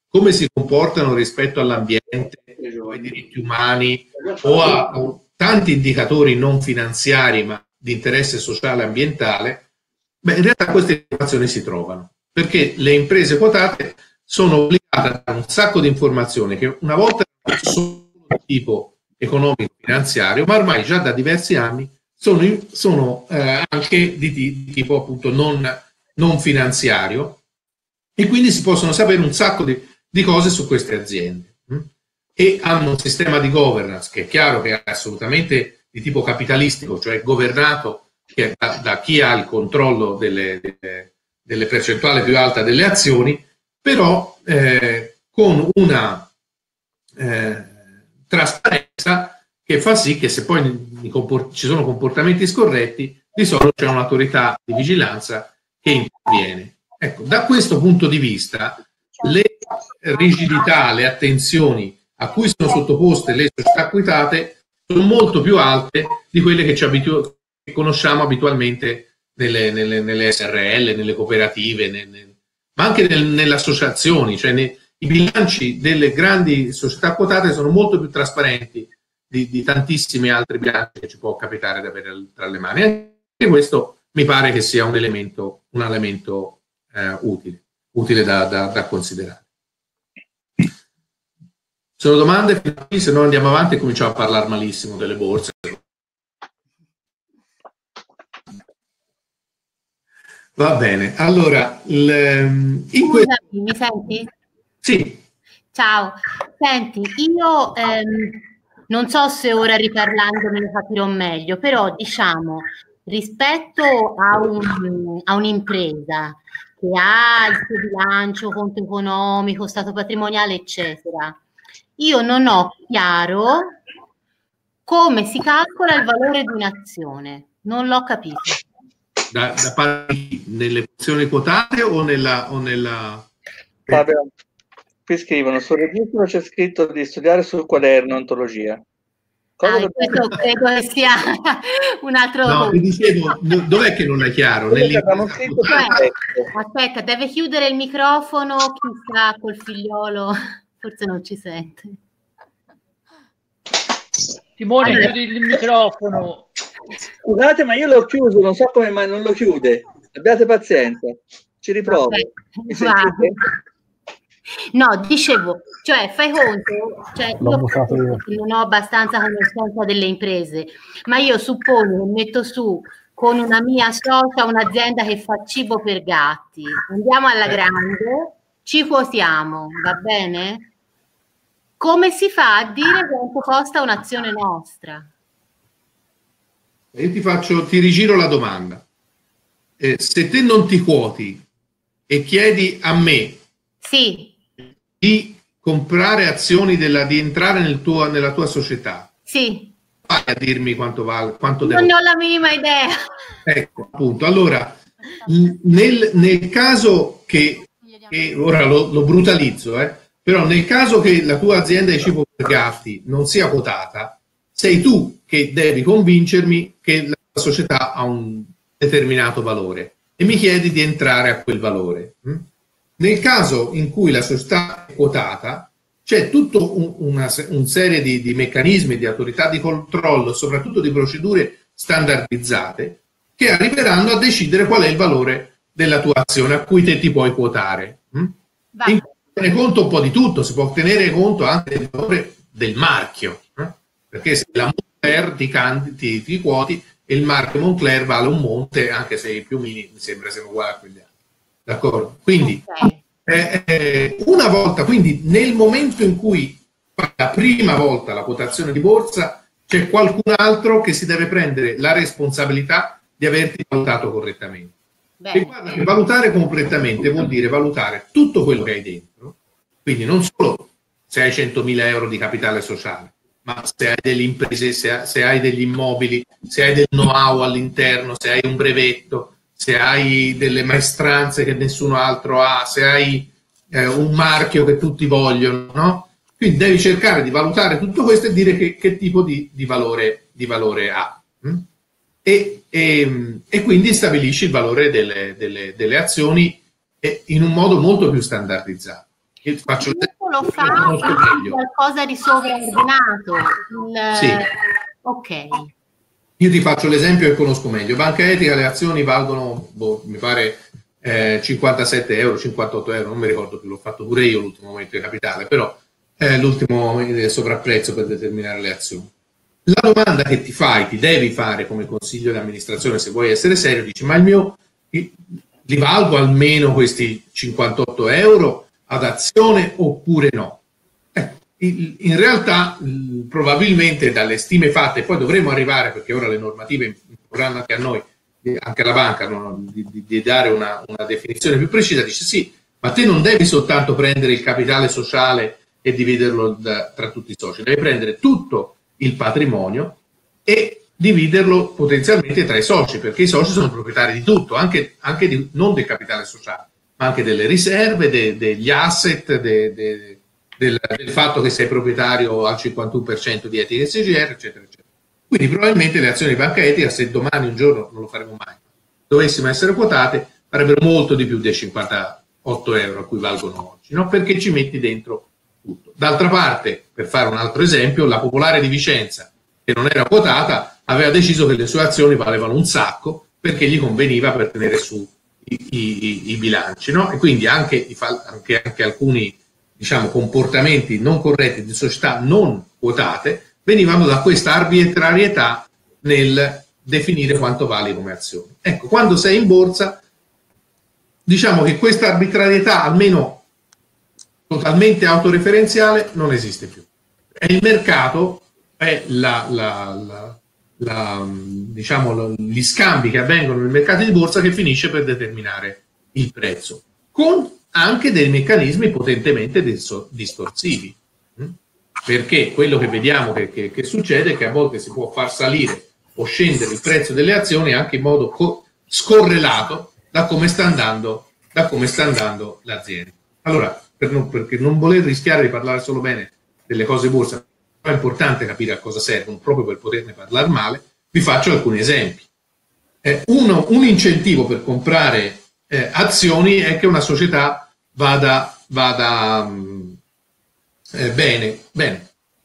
come si comportano rispetto all'ambiente, ai diritti umani o a, a tanti indicatori non finanziari ma di interesse sociale e ambientale, beh, in realtà queste informazioni si trovano, perché le imprese quotate sono obbligate a dare un sacco di informazioni che una volta sono di tipo economico-finanziario, ma ormai già da diversi anni sono, sono eh, anche di, di tipo appunto non, non finanziario, e quindi si possono sapere un sacco di, di cose su queste aziende. Hm? E hanno un sistema di governance che è chiaro che è assolutamente di tipo capitalistico, cioè governato che da, da chi ha il controllo delle, delle, delle percentuali più alta delle azioni, però eh, con una eh, trasparenza che fa sì che se poi ci sono comportamenti scorretti, di solito c'è un'autorità di vigilanza che interviene. Ecco, da questo punto di vista le rigidità, le attenzioni a cui sono sottoposte le società quotate sono molto più alte di quelle che, ci abitu- che conosciamo abitualmente nelle, nelle, nelle S R L, nelle cooperative, nelle, ma anche nel, nelle associazioni, cioè nei, i bilanci delle grandi società quotate sono molto più trasparenti di, di tantissimi altri bilanci che ci può capitare di avere tra le mani. E questo mi pare che sia un elemento, un elemento eh, utile, utile da, da, da considerare. Sono domande? Se no andiamo avanti e cominciamo a parlare malissimo delle borse. Va bene, allora... Il, in Scusami, mi senti? Sì. Ciao, senti, io ehm, non so se ora riparlando me ne capirò meglio, però diciamo, rispetto a, un, a un'impresa che ha il suo bilancio, conto economico, stato patrimoniale, eccetera, io non ho chiaro come si calcola il valore di un'azione, non l'ho capito. Da, da parte nelle azioni quotate o nella... O nella... Fabio, qui scrivono, sul registro c'è scritto di studiare sul quaderno ontologia. Cosa ah, questo credo che sia un altro... No, vi dicevo, dov'è che non è chiaro? Cioè, aspetta, deve chiudere il microfono, chissà col figliolo, forse non ci sente. Simone, allora, chiudi il microfono. Scusate, ma io l'ho chiuso, non so come mai non lo chiude. Abbiate pazienza, ci riprovo. Okay. No, dicevo, cioè fai conto, cioè, io non ho abbastanza conoscenza delle imprese, ma io suppongo che metto su con una mia socia un'azienda che fa cibo per gatti, andiamo alla grande, ci quotiamo, va bene? Come si fa a dire quanto costa un'azione nostra? Io ti faccio, ti rigiro la domanda. Eh, se te non ti quoti e chiedi a me sì. di comprare azioni, della, di entrare nel tuo, nella tua società, sì. vai a dirmi quanto vale, quanto non devo... ne ho la minima idea. Ecco, appunto. Allora, nel, nel caso che, che ora lo, lo brutalizzo, eh, però nel caso che la tua azienda di cibo per gatti non sia quotata, sei tu che devi convincermi che la società ha un determinato valore e mi chiedi di entrare a quel valore. Nel caso in cui la società è quotata, c'è tutta un, una un serie di, di meccanismi, di autorità di controllo, soprattutto di procedure standardizzate, che arriveranno a decidere qual è il valore della tua azione a cui te ti puoi quotare. In cui tiene conto un po' di tutto, si può tenere conto anche del valore del marchio, eh? Perché se la Moncler ti, canti, ti, ti quoti e il marchio Moncler vale un monte, anche se i piumini mi sembra siano uguali a quegli altri. D'accordo? Quindi, okay. eh, eh, una volta, quindi nel momento in cui la prima volta la quotazione di borsa, c'è qualcun altro che si deve prendere la responsabilità di averti valutato correttamente. E guarda che valutare correttamente vuol dire valutare tutto quello che hai dentro, quindi non solo se hai centomila euro di capitale sociale, ma se hai delle imprese, se hai, se hai degli immobili, se hai del know-how all'interno, se hai un brevetto, se hai delle maestranze che nessuno altro ha, se hai eh, un marchio che tutti vogliono, no? Quindi devi cercare di valutare tutto questo e dire che, che tipo di, di, valore, di valore ha. Mm? E, e, e quindi stabilisci il valore delle, delle, delle azioni in un modo molto più standardizzato. faccio lo fa qualcosa di sovraordinato. Il... Sì. Ok. Io ti faccio l'esempio che conosco meglio. Banca Etica, le azioni valgono, boh, mi pare, eh, cinquantasette euro, cinquantotto euro, non mi ricordo più, l'ho fatto pure io l'ultimo momento di capitale, però è l'ultimo sovrapprezzo per determinare le azioni. La domanda che ti fai, ti devi fare come consiglio di amministrazione, se vuoi essere serio, dici, ma il mio, li valgo almeno questi cinquantotto euro ad azione oppure no? Eh, in realtà, probabilmente dalle stime fatte, poi dovremo arrivare, perché ora le normative imporranno anche a noi, anche alla banca, no? di, di, di dare una, una definizione più precisa, dice sì, ma te non devi soltanto prendere il capitale sociale e dividerlo da, tra tutti i soci, devi prendere tutto il patrimonio e dividerlo potenzialmente tra i soci, perché i soci sono proprietari di tutto, anche, anche di, non del capitale sociale, ma anche delle riserve, de, degli asset, de, de, del, del fatto che sei proprietario al cinquantuno per cento di Etica S G R, eccetera, eccetera. Quindi probabilmente le azioni di Banca Etica, se domani un giorno, non lo faremo mai, dovessimo essere quotate, avrebbero molto di più dei cinquantotto euro a cui valgono oggi, no? Perché ci metti dentro tutto. D'altra parte, per fare un altro esempio, la Popolare di Vicenza, che non era quotata, aveva deciso che le sue azioni valevano un sacco perché gli conveniva per tenere su i, i, i bilanci, no? E quindi anche, anche, anche alcuni, diciamo, comportamenti non corretti di società non quotate venivano da questa arbitrarietà nel definire quanto vale come azione. Ecco, quando sei in borsa, diciamo che questa arbitrarietà, almeno totalmente autoreferenziale, non esiste più. È il mercato, è la, la, la, la, diciamo, gli scambi che avvengono nel mercato di borsa che finisce per determinare il prezzo, con anche dei meccanismi potentemente distorsivi. Perché quello che vediamo che, che, che succede è che a volte si può far salire o scendere il prezzo delle azioni anche in modo scorrelato da come sta andando, da come sta andando l'azienda. Allora, per non, perché non voler rischiare di parlare solo bene delle cose borsa, è importante capire a cosa servono, proprio per poterne parlare male, vi faccio alcuni esempi. Eh, uno, un incentivo per comprare eh, azioni è che una società vada, vada mh, eh, bene. Bene.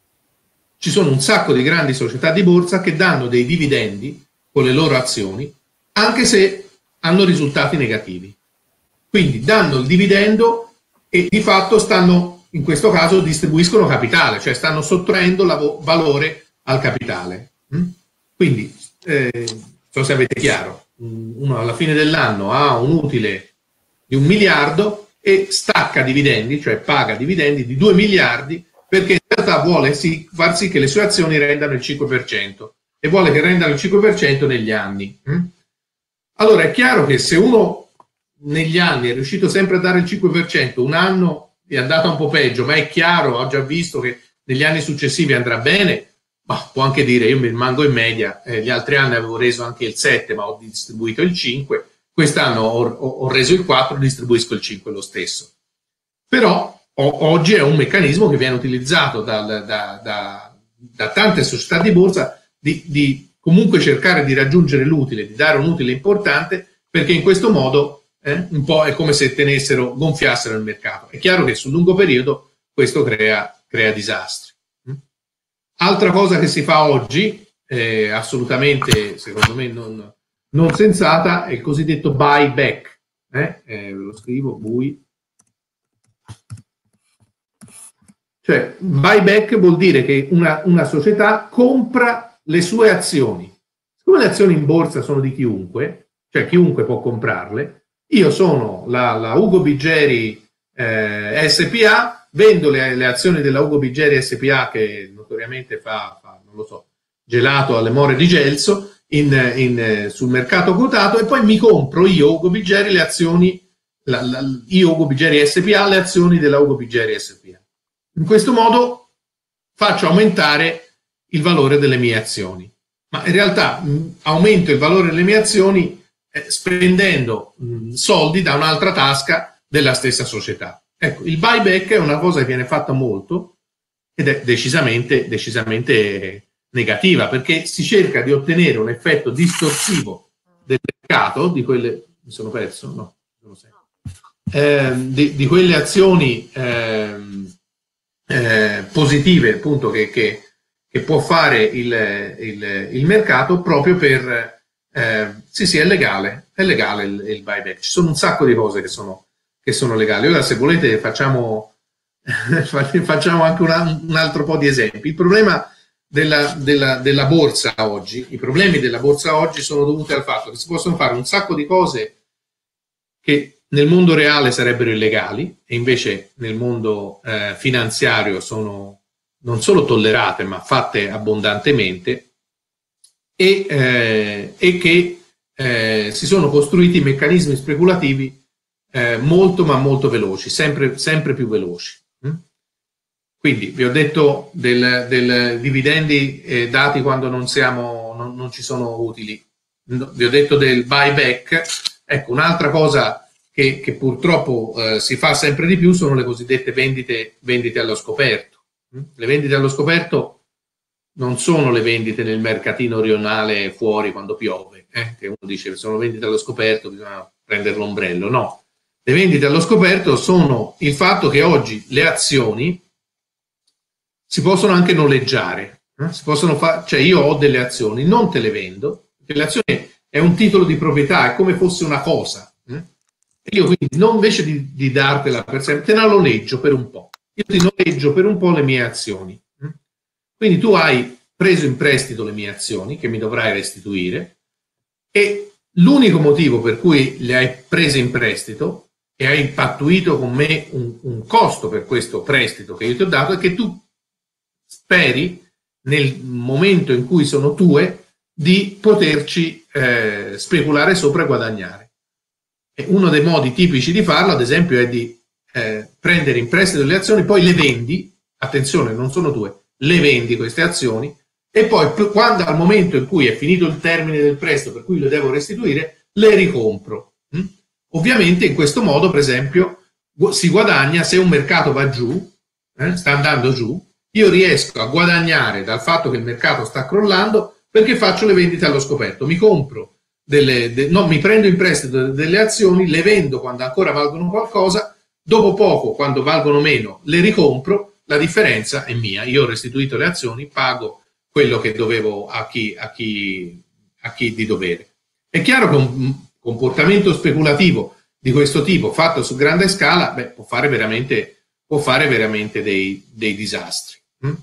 Ci sono un sacco di grandi società di borsa che danno dei dividendi con le loro azioni, anche se hanno risultati negativi. Quindi danno il dividendo e di fatto stanno, in questo caso, distribuiscono capitale, cioè stanno sottraendo la valore al capitale. Quindi, eh, non so se avete chiaro, uno alla fine dell'anno ha un utile di un miliardo e stacca dividendi, cioè paga dividendi di due miliardi, perché in realtà vuole sì, far sì che le sue azioni rendano il cinque per cento e vuole che rendano il cinque per cento negli anni. Allora è chiaro che se uno negli anni è riuscito sempre a dare il cinque per cento, un anno è andata un po' peggio, ma è chiaro, ho già visto che negli anni successivi andrà bene, ma può anche dire io mi rimango in media, eh, gli altri anni avevo reso anche il sette ma ho distribuito il cinque, quest'anno ho, ho, ho reso il quattro, distribuisco il cinque lo stesso. Però o, oggi è un meccanismo che viene utilizzato dal, da, da, da tante società di borsa di, di comunque cercare di raggiungere l'utile, di dare un utile importante, perché in questo modo Eh, un po' è come se tenessero, gonfiassero il mercato. È chiaro che sul lungo periodo questo crea, crea disastri. Altra cosa che si fa oggi, eh, assolutamente secondo me non, non sensata, è il cosiddetto buyback. Eh? Eh, ve lo scrivo, bui. Cioè, buyback vuol dire che una, una società compra le sue azioni. Siccome le azioni in borsa sono di chiunque, cioè chiunque può comprarle, io sono la, la Ugo Biggeri eh, S P A, vendo le, le azioni della Ugo Biggeri S P A che notoriamente fa, fa non lo so, gelato alle more di Gelso in, in, sul mercato quotato, e poi mi compro io Ugo Biggeri le azioni, la, la, io Ugo Biggeri S P A le azioni della Ugo Biggeri S P A. In questo modo faccio aumentare il valore delle mie azioni, ma in realtà mh, aumento il valore delle mie azioni spendendo mh, soldi da un'altra tasca della stessa società. Ecco, il buyback è una cosa che viene fatta molto ed è decisamente, decisamente negativa, perché si cerca di ottenere un effetto distorsivo del mercato, di quelle... Mi sono perso? No, sono eh, di, di quelle azioni eh, eh, positive appunto che, che, che può fare il, il, il mercato proprio per eh, sì sì è legale, è legale il, il buyback, ci sono un sacco di cose che sono, che sono legali. Ora se volete facciamo, facciamo anche una, un altro po' di esempi. Il problema della, della, della borsa oggi, i problemi della borsa oggi sono dovuti al fatto che si possono fare un sacco di cose che nel mondo reale sarebbero illegali e invece nel mondo eh, finanziario sono non solo tollerate ma fatte abbondantemente, e, eh, e che eh, si sono costruiti meccanismi speculativi eh, molto ma molto veloci, sempre, sempre più veloci. Quindi vi ho detto del, del dividendi eh, dati quando non, siamo, non, non ci sono utili, vi ho detto del buyback. Ecco, un'altra cosa che, che purtroppo eh, si fa sempre di più sono le cosiddette vendite, vendite allo scoperto. Le vendite allo scoperto non sono le vendite nel mercatino rionale fuori quando piove, eh? Che uno dice sono vendite allo scoperto, bisogna prendere l'ombrello. No, le vendite allo scoperto sono il fatto che oggi le azioni si possono anche noleggiare, eh? Si possono fare, cioè io ho delle azioni, non te le vendo, perché le azioni è un titolo di proprietà, è come fosse una cosa. Eh? E io quindi non invece di, di dartela per sempre, te la noleggio per un po'. Io ti noleggio per un po' le mie azioni. Eh? Quindi tu hai preso in prestito le mie azioni, che mi dovrai restituire, e l'unico motivo per cui le hai prese in prestito e hai pattuito con me un, un costo per questo prestito che io ti ho dato è che tu speri, nel momento in cui sono tue, di poterci eh, speculare sopra e guadagnare. E uno dei modi tipici di farlo, ad esempio, è di eh, prendere in prestito le azioni, poi le vendi, attenzione, non sono tue, le vendi queste azioni, e poi quando al momento in cui è finito il termine del prestito per cui le devo restituire, le ricompro. Mm? Ovviamente in questo modo, per esempio, si guadagna se un mercato va giù, eh, sta andando giù, io riesco a guadagnare dal fatto che il mercato sta crollando perché faccio le vendite allo scoperto. Mi compro delle, de, no, mi prendo in prestito delle azioni, le vendo quando ancora valgono qualcosa, dopo poco, quando valgono meno, le ricompro, la differenza è mia. Io ho restituito le azioni, pago quello che dovevo a chi, a chi, a chi di dovere. È chiaro che un comportamento speculativo di questo tipo, fatto su grande scala, beh, può fare veramente, può fare veramente dei, dei disastri.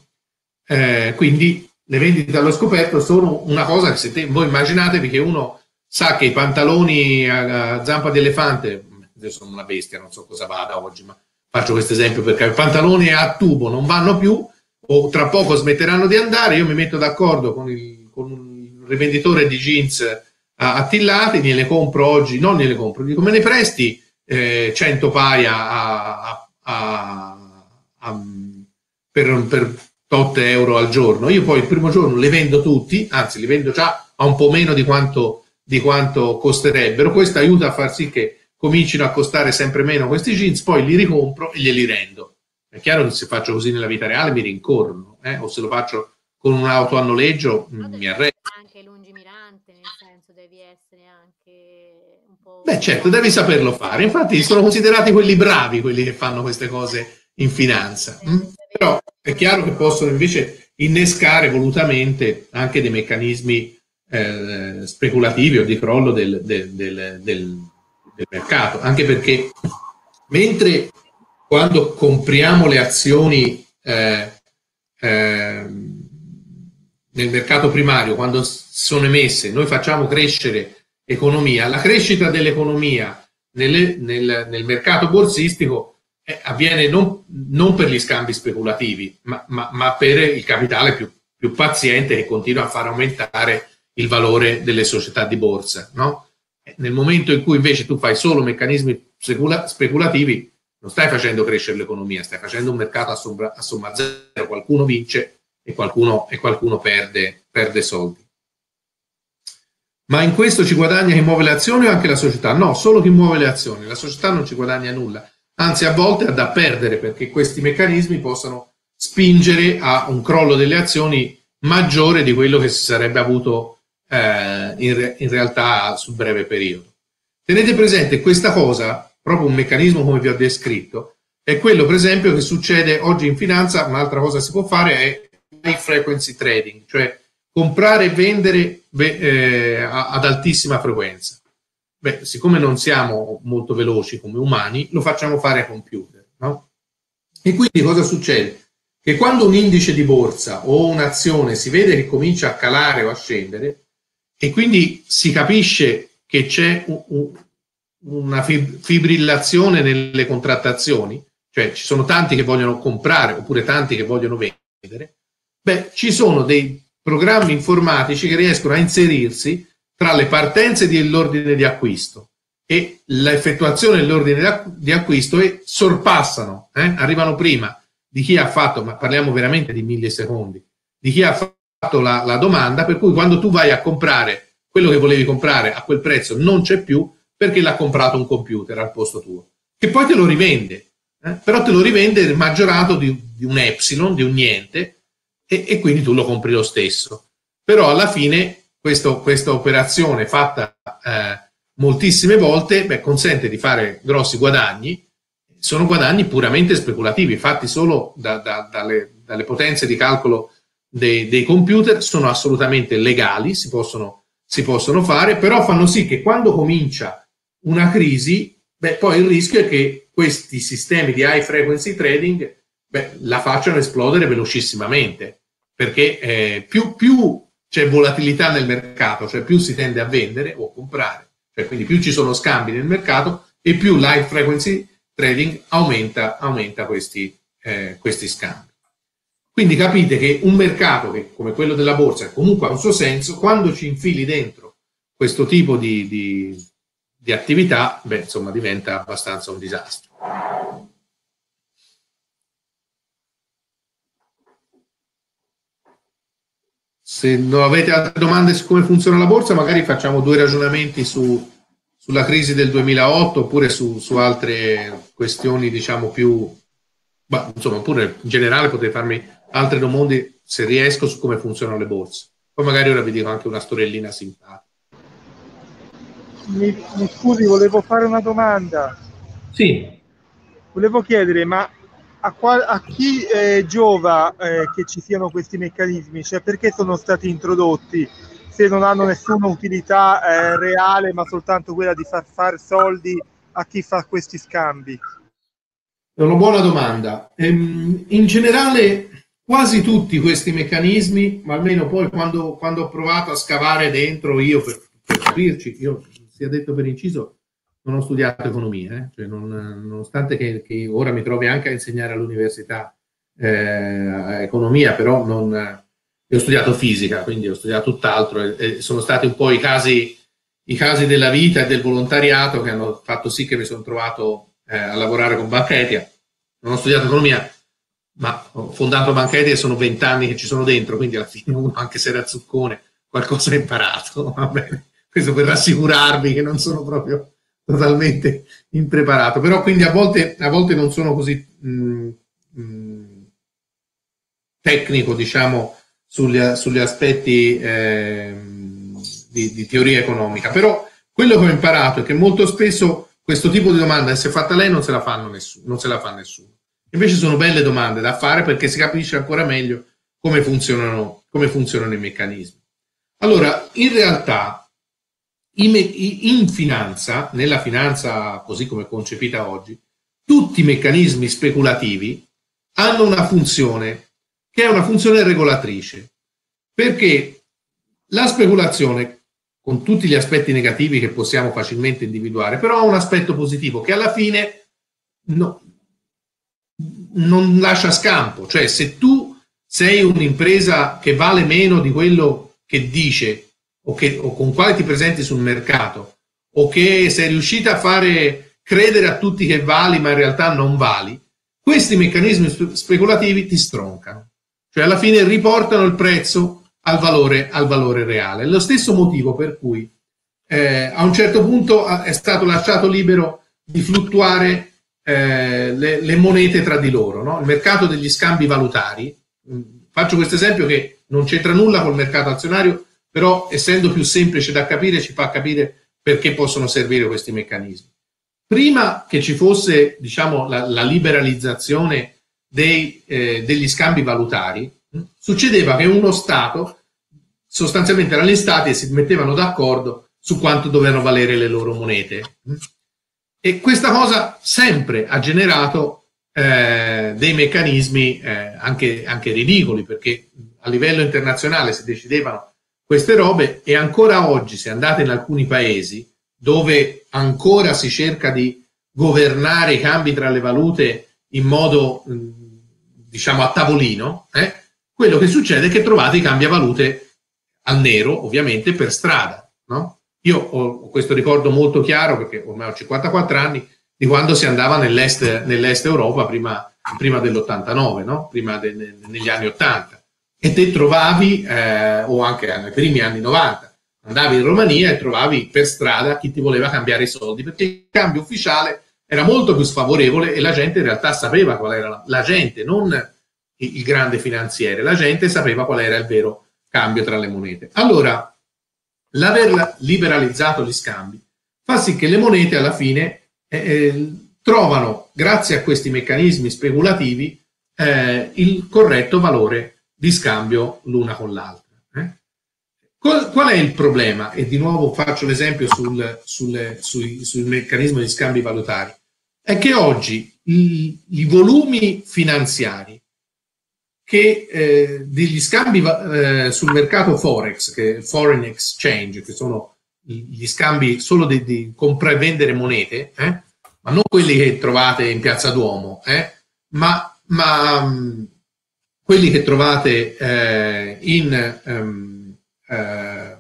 Eh, quindi le vendite allo scoperto sono una cosa che se te, voi immaginatevi che uno sa che i pantaloni a, a zampa di elefante, io sono una bestia, non so cosa vada oggi, ma faccio questo esempio perché i pantaloni a tubo non vanno più o tra poco smetteranno di andare, io mi metto d'accordo con il, con il rivenditore di jeans attillati, gliele compro oggi, non gliele compro, dico me ne presti eh, cento paia a, a, a, a per, per otto euro al giorno, io poi il primo giorno le vendo tutti, anzi li vendo già a un po' meno di quanto, di quanto costerebbero, questo aiuta a far sì che comincino a costare sempre meno questi jeans, poi li ricompro e glieli rendo. È chiaro che se faccio così nella vita reale mi rincorrono, eh? O se lo faccio con un'auto a noleggio mi arresto. Anche lungimirante, nel senso devi essere anche un po'... Beh certo, devi saperlo fare, infatti sono considerati quelli bravi, quelli che fanno queste cose in finanza. Mm? Però è chiaro che possono invece innescare volutamente anche dei meccanismi eh, speculativi o di crollo del, del, del, del, del mercato, anche perché mentre quando compriamo le azioni eh, eh, nel mercato primario, quando sono emesse, noi facciamo crescere economia, la crescita dell'economia nel, nel, nel mercato borsistico Eh, avviene non, non per gli scambi speculativi, ma, ma, ma per il capitale più, più paziente che continua a far aumentare il valore delle società di borsa, no? Nel momento in cui invece tu fai solo meccanismi specula speculativi, non stai facendo crescere l'economia, stai facendo un mercato a, somma, a somma zero, qualcuno vince e qualcuno, e qualcuno perde, perde soldi. Ma in questo ci guadagna chi muove le azioni o anche la società? No, solo chi muove le azioni, la società non ci guadagna nulla. Anzi, a volte ha da perdere perché questi meccanismi possono spingere a un crollo delle azioni maggiore di quello che si sarebbe avuto eh, in, re in realtà sul breve periodo. Tenete presente questa cosa, proprio un meccanismo come vi ho descritto, è quello per esempio che succede oggi in finanza. Un'altra cosa che si può fare è high frequency trading, cioè comprare e vendere eh, ad altissima frequenza. Beh, siccome non siamo molto veloci come umani, lo facciamo fare ai computer, no? E quindi cosa succede? Che quando un indice di borsa o un'azione si vede che comincia a calare o a scendere, e quindi si capisce che c'è un, un, una fibrillazione nelle contrattazioni, cioè ci sono tanti che vogliono comprare oppure tanti che vogliono vendere, beh, ci sono dei programmi informatici che riescono a inserirsi tra le partenze dell'ordine di acquisto e l'effettuazione dell'ordine di acquisto e sorpassano, eh? arrivano prima di chi ha fatto, ma parliamo veramente di millisecondi, di chi ha fatto la, la domanda, per cui quando tu vai a comprare quello che volevi comprare a quel prezzo non c'è più perché l'ha comprato un computer al posto tuo, che poi te lo rivende, eh? però te lo rivende maggiorato di, di un epsilon, di un niente, e, e quindi tu lo compri lo stesso. Però alla fine questo, questa operazione fatta eh, moltissime volte beh, consente di fare grossi guadagni. Sono guadagni puramente speculativi, fatti solo da, da, dalle, dalle potenze di calcolo dei, dei computer, sono assolutamente legali, si possono, si possono fare, però fanno sì che quando comincia una crisi, beh, poi il rischio è che questi sistemi di high frequency trading beh, la facciano esplodere velocissimamente, perché eh, più, più c'è volatilità nel mercato, cioè più si tende a vendere o a comprare, cioè quindi più ci sono scambi nel mercato e più l'high frequency trading aumenta, aumenta questi, eh, questi scambi. Quindi capite che un mercato che, come quello della borsa, comunque ha un suo senso, quando ci infili dentro questo tipo di, di, di attività, beh, insomma, diventa abbastanza un disastro. Se non avete altre domande su come funziona la borsa, magari facciamo due ragionamenti su sulla crisi del duemilaotto oppure su, su altre questioni, diciamo, più, bah, insomma, oppure in generale potete farmi altre domande, se riesco, su come funzionano le borse. Poi magari ora vi dico anche una storiellina simpatica. Mi, mi scusi, volevo fare una domanda. Sì. Volevo chiedere, ma a, qual, a chi eh, giova eh, che ci siano questi meccanismi? Cioè, perché sono stati introdotti? Se non hanno nessuna utilità eh, reale, ma soltanto quella di far fare soldi a chi fa questi scambi? È una buona domanda. Ehm, in generale quasi tutti questi meccanismi, ma almeno poi quando, quando ho provato a scavare dentro io per, per capirci, io sia detto per inciso, non ho studiato economia, eh? Cioè non, nonostante che, che ora mi trovi anche a insegnare all'università eh, economia, però non... Io ho studiato fisica, quindi ho studiato tutt'altro e, e sono stati un po' i casi, i casi della vita e del volontariato che hanno fatto sì che mi sono trovato eh, a lavorare con Banca Etica. Non ho studiato economia, ma ho fondato Banca Etica e sono vent'anni che ci sono dentro, quindi alla fine uno, anche se era zuccone, qualcosa ha imparato. Va bene? Questo per rassicurarvi che non sono proprio totalmente impreparato. Però quindi a volte, a volte non sono così mh, mh, tecnico, diciamo, Sugli, sugli aspetti eh, di, di teoria economica, però quello che ho imparato è che molto spesso questo tipo di domanda, se fatta lei, non se la fanno nessuno, non se la fa nessuno. Invece sono belle domande da fare perché si capisce ancora meglio come funzionano, come funzionano i meccanismi. Allora, in realtà, in finanza, nella finanza così come concepita oggi, tutti i meccanismi speculativi hanno una funzione che è una funzione regolatrice, perché la speculazione, con tutti gli aspetti negativi che possiamo facilmente individuare, però ha un aspetto positivo che alla fine no, non lascia scampo. Cioè, se tu sei un'impresa che vale meno di quello che dice o, che, o con quale ti presenti sul mercato, o che sei riuscita a fare credere a tutti che vali ma in realtà non vali, questi meccanismi speculativi ti stroncano. Cioè alla fine riportano il prezzo al valore, al valore reale. È lo stesso motivo per cui eh, a un certo punto è stato lasciato libero di fluttuare eh, le, le monete tra di loro, no? Il mercato degli scambi valutari. Faccio questo esempio che non c'entra nulla col mercato azionario, però essendo più semplice da capire ci fa capire perché possono servire questi meccanismi. prima che ci fosse, diciamo, la, la liberalizzazione dei, eh, degli scambi valutari, mh, succedeva che uno Stato, sostanzialmente erano gli Stati e si mettevano d'accordo su quanto dovevano valere le loro monete. Mh. E questa cosa sempre ha generato eh, dei meccanismi eh, anche, anche ridicoli, perché a livello internazionale si decidevano queste robe e ancora oggi, se andate in alcuni paesi dove ancora si cerca di governare i cambi tra le valute in modo, diciamo, a tavolino, eh, quello che succede è che trovate i cambiavalute al nero, ovviamente, per strada, no? Io ho questo ricordo molto chiaro, perché ormai ho cinquantaquattro anni, di quando si andava nell'est, nell'est Europa prima, prima dell'ottantanove, no? Prima de, negli anni ottanta. E te trovavi, eh, o anche nei primi anni novanta, andavi in Romania e trovavi per strada chi ti voleva cambiare i soldi, perché il cambio ufficiale era molto più sfavorevole e la gente in realtà sapeva qual era la, la gente, non il, il grande finanziere, la gente sapeva qual era il vero cambio tra le monete. Allora, l'aver liberalizzato gli scambi fa sì che le monete alla fine eh, trovano, grazie a questi meccanismi speculativi, eh, il corretto valore di scambio l'una con l'altra. Eh? Qual, qual è il problema? E di nuovo faccio l'esempio sul, sul, sul, sul meccanismo di scambi valutari. È che oggi i, i volumi finanziari che eh, degli scambi eh, sul mercato Forex, che è foreign exchange, che sono gli scambi solo di, di comprare e vendere monete, eh? Ma non quelli che trovate in Piazza Duomo, eh? ma, ma mh, quelli che trovate eh, in um, eh,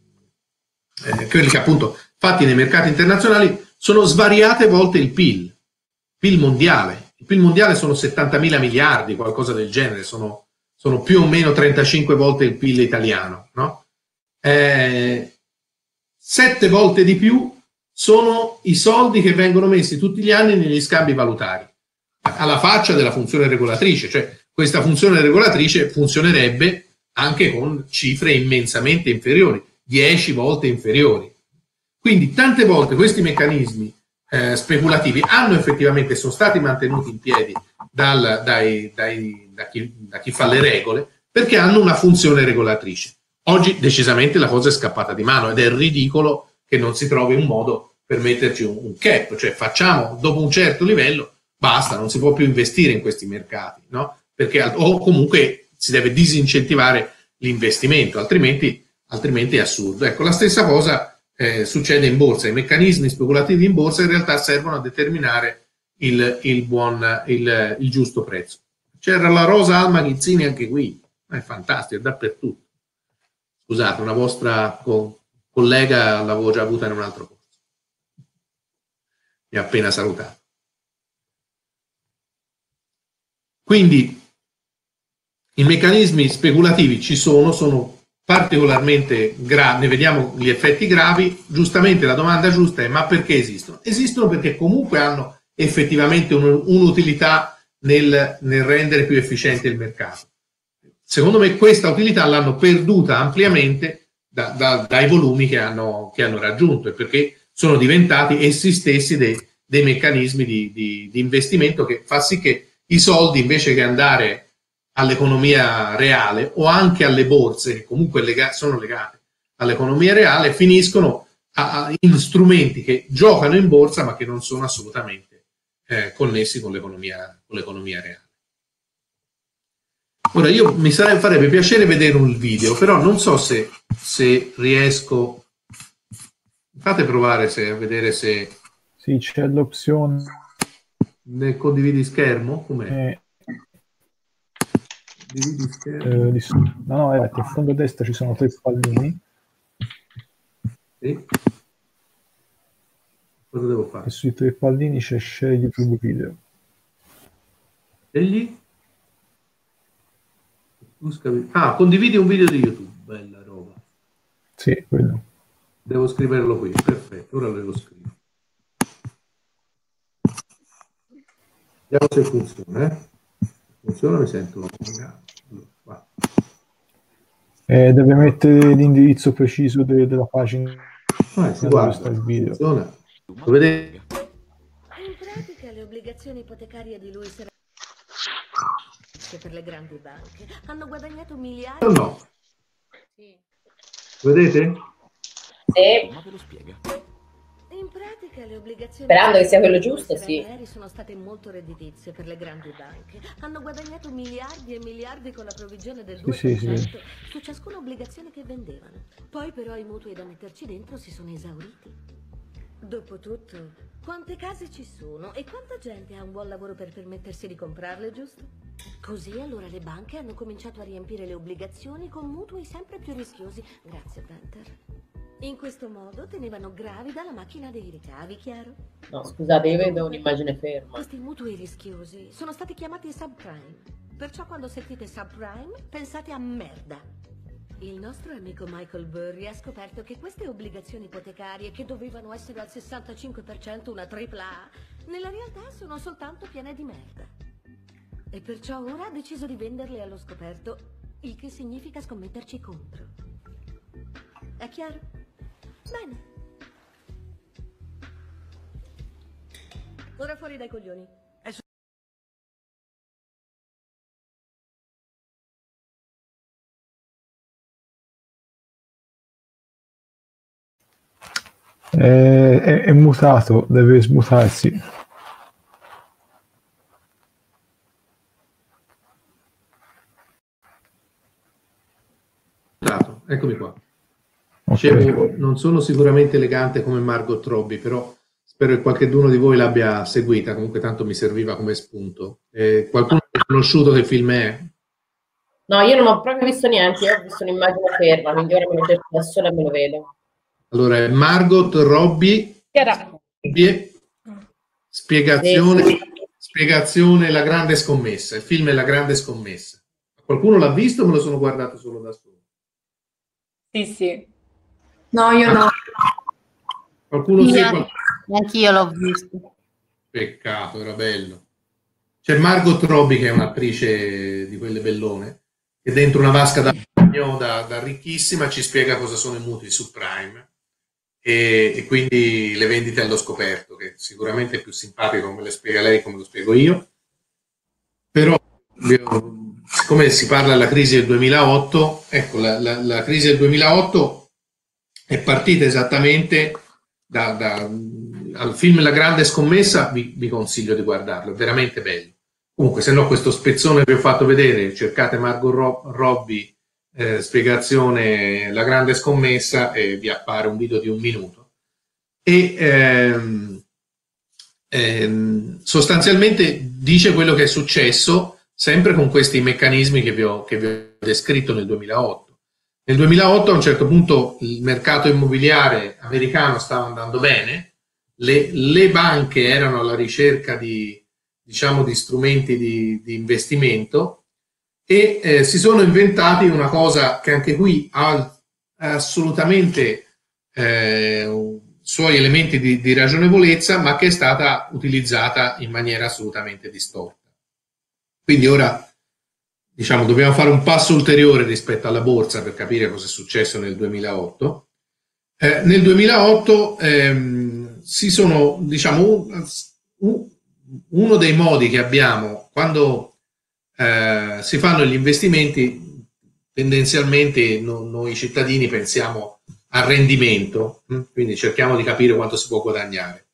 eh, quelli che appunto fatti nei mercati internazionali, sono svariate volte il P I L, P I L mondiale. Il P I L mondiale sono settantamila miliardi, qualcosa del genere, sono, sono più o meno trentacinque volte il P I L italiano, no? Eh, sette volte di più sono i soldi che vengono messi tutti gli anni negli scambi valutari, alla faccia della funzione regolatrice, cioè questa funzione regolatrice funzionerebbe anche con cifre immensamente inferiori, dieci volte inferiori. Quindi tante volte questi meccanismi eh, speculativi hanno effettivamente, sono stati mantenuti in piedi dal, dai, dai, da, chi, da chi fa le regole, perché hanno una funzione regolatrice. Oggi decisamente la cosa è scappata di mano ed è ridicolo che non si trovi un modo per metterci un, un cap, cioè facciamo dopo un certo livello, basta, non si può più investire in questi mercati, no? Perché, o comunque si deve disincentivare l'investimento, altrimenti, altrimenti è assurdo. Ecco, la stessa cosa eh, succede in borsa. I meccanismi speculativi in borsa in realtà servono a determinare il, il, buon, il, il giusto prezzo. C'era la Rosa Alma Ghizzini anche qui, è fantastico, è dappertutto. Scusate, una vostra co collega l'avevo già avuta in un altro posto. Mi ha appena salutato. Quindi i meccanismi speculativi ci sono, sono particolarmente gravi, ne vediamo gli effetti gravi. Giustamente la domanda giusta è: ma perché esistono? Esistono perché comunque hanno effettivamente un'utilità nel, nel rendere più efficiente il mercato. Secondo me questa utilità l'hanno perduta ampiamente da, da, dai volumi che hanno, che hanno raggiunto, e perché sono diventati essi stessi dei, dei meccanismi di, di, di investimento, che fa sì che i soldi, invece che andare all'economia reale o anche alle borse, che comunque lega sono legate all'economia reale, finiscono a, a, in strumenti che giocano in borsa ma che non sono assolutamente eh, connessi con l'economia con l'economia reale. Ora, io mi sarebbe, farebbe piacere vedere un video, però non so se, se riesco. Fate provare se, a vedere se... Sì, c'è l'opzione... Ne condividi schermo? Com'è? Eh, Condividi schermo? eh, di... No, no, in fondo a destra ci sono tre pallini. Sì. Cosa devo fare? E sui tre pallini c'è scegli YouTube video. Scegli? Ah, condividi un video di YouTube. Bella roba. Sì, quello. Devo scriverlo qui, perfetto, ora lo scrivo. Vediamo se funziona. Eh? Funziona, mi sento. Allora, eh, deve mettere l'indirizzo preciso de della pagina. Ah, si guarda, il video. Funziona. Lo vedete? obbligazioni ipotecarie di Luis per le grandi banche hanno guadagnato miliardi. No, no. Sì. Vedete? Sì. Ma ve lo spiega? In pratica le obbligazioni Sperando che sia quello giusto, sì. sono state molto redditizie per le grandi banche. Hanno guadagnato miliardi e miliardi con la provvigione del due per cento Sì, sì, sì. su ciascuna obbligazione che vendevano. Poi però i mutui da metterci dentro si sono esauriti. Dopotutto, quante case ci sono e quanta gente ha un buon lavoro per permettersi di comprarle, giusto? Così allora le banche hanno cominciato a riempire le obbligazioni con mutui sempre più rischiosi. Grazie, Panther. In questo modo tenevano gravida la macchina dei ricavi, chiaro? No, scusate, io vedo un'immagine ferma. Questi mutui rischiosi sono stati chiamati subprime. Perciò quando sentite subprime, pensate a merda. Il nostro amico Michael Burry ha scoperto che queste obbligazioni ipotecarie, che dovevano essere al sessantacinque per cento una tripla A, nella realtà sono soltanto piene di merda. E perciò ora ha deciso di venderle allo scoperto, il che significa scommetterci contro. È chiaro? Bene. Ora fuori dai coglioni. È, è, è mutato, deve smutarsi. Eccomi qua. Dicevo, Okay. non sono sicuramente elegante come Margot Robbie, però spero che qualcuno di voi l'abbia seguita, comunque tanto mi serviva come spunto. Eh, qualcuno ha conosciuto che film è? No, io non ho proprio visto niente, io ho visto un'immagine ferma, quindi ora me lo cerco da sola e me lo vedo. Allora, è Margot Robbie, spie- spiegazione, Sì, sì. spiegazione La grande scommessa. Il film è La grande scommessa. Qualcuno l'ha visto o me lo sono guardato solo da solo? Sì, sì. No, io no. Qualcuno sì? Io- Qual- Anch'io l'ho visto. Peccato, era bello. C'è Margot Robbie che è un'attrice di quelle bellone, che dentro una vasca da bagno da, da ricchissima ci spiega cosa sono i mutui subprime e, e quindi le vendite allo scoperto, che sicuramente è più simpatico come le spiega lei, come lo spiego io. Però io, siccome si parla della crisi del duemilaotto, ecco, la, la, la crisi del duemilaotto è partita esattamente da, da, al film La grande scommessa. Vi, vi consiglio di guardarlo, è veramente bello. Comunque, se no, questo spezzone che vi ho fatto vedere, cercate Margot Ro- Robbie, eh, spiegazione La grande scommessa, e vi appare un video di un minuto. E ehm, ehm, sostanzialmente dice quello che è successo, sempre con questi meccanismi che vi ho, che vi ho descritto nel duemilaotto. Nel duemilaotto, a un certo punto, il mercato immobiliare americano stava andando bene, le, le banche erano alla ricerca di, diciamo, di strumenti di, di investimento e eh, si sono inventati una cosa che anche qui ha assolutamente eh, suoi elementi di, di ragionevolezza, ma che è stata utilizzata in maniera assolutamente distorta. Quindi ora, diciamo, dobbiamo fare un passo ulteriore rispetto alla borsa per capire cosa è successo nel duemilaotto. Eh, nel duemilaotto ehm, si sono, diciamo, un, uno dei modi che abbiamo quando eh, si fanno gli investimenti, tendenzialmente no, noi cittadini pensiamo al rendimento, hm? Quindi cerchiamo di capire quanto si può guadagnare.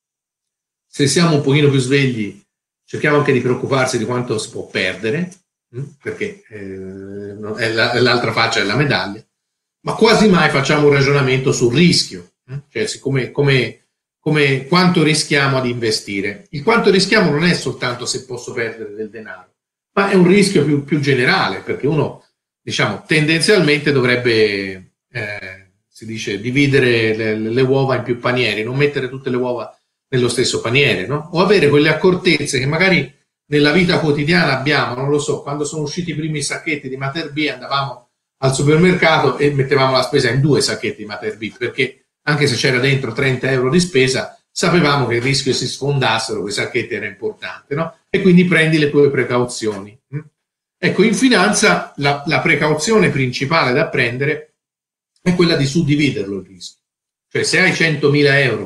Se siamo un pochino più svegli, cerchiamo anche di preoccuparsi di quanto si può perdere, hm? Perché eh, è, la, è l'altra faccia della medaglia, ma quasi mai facciamo un ragionamento sul rischio, hm? Cioè siccome, come come quanto rischiamo ad investire. Il quanto rischiamo non è soltanto se posso perdere del denaro, ma è un rischio più, più generale, perché uno, diciamo, tendenzialmente dovrebbe, eh, si dice, dividere le, le uova in più panieri, non mettere tutte le uova nello stesso paniere, no? O avere quelle accortezze che magari nella vita quotidiana abbiamo, non lo so, quando sono usciti i primi sacchetti di Mater B andavamo al supermercato e mettevamo la spesa in due sacchetti di Mater B, perché anche se c'era dentro trenta euro di spesa, sapevamo che il rischio si sfondassero, quei sacchetti era importante, no? E quindi prendi le tue precauzioni. Ecco, in finanza la, la precauzione principale da prendere è quella di suddividerlo il rischio. Cioè, se hai centomila euro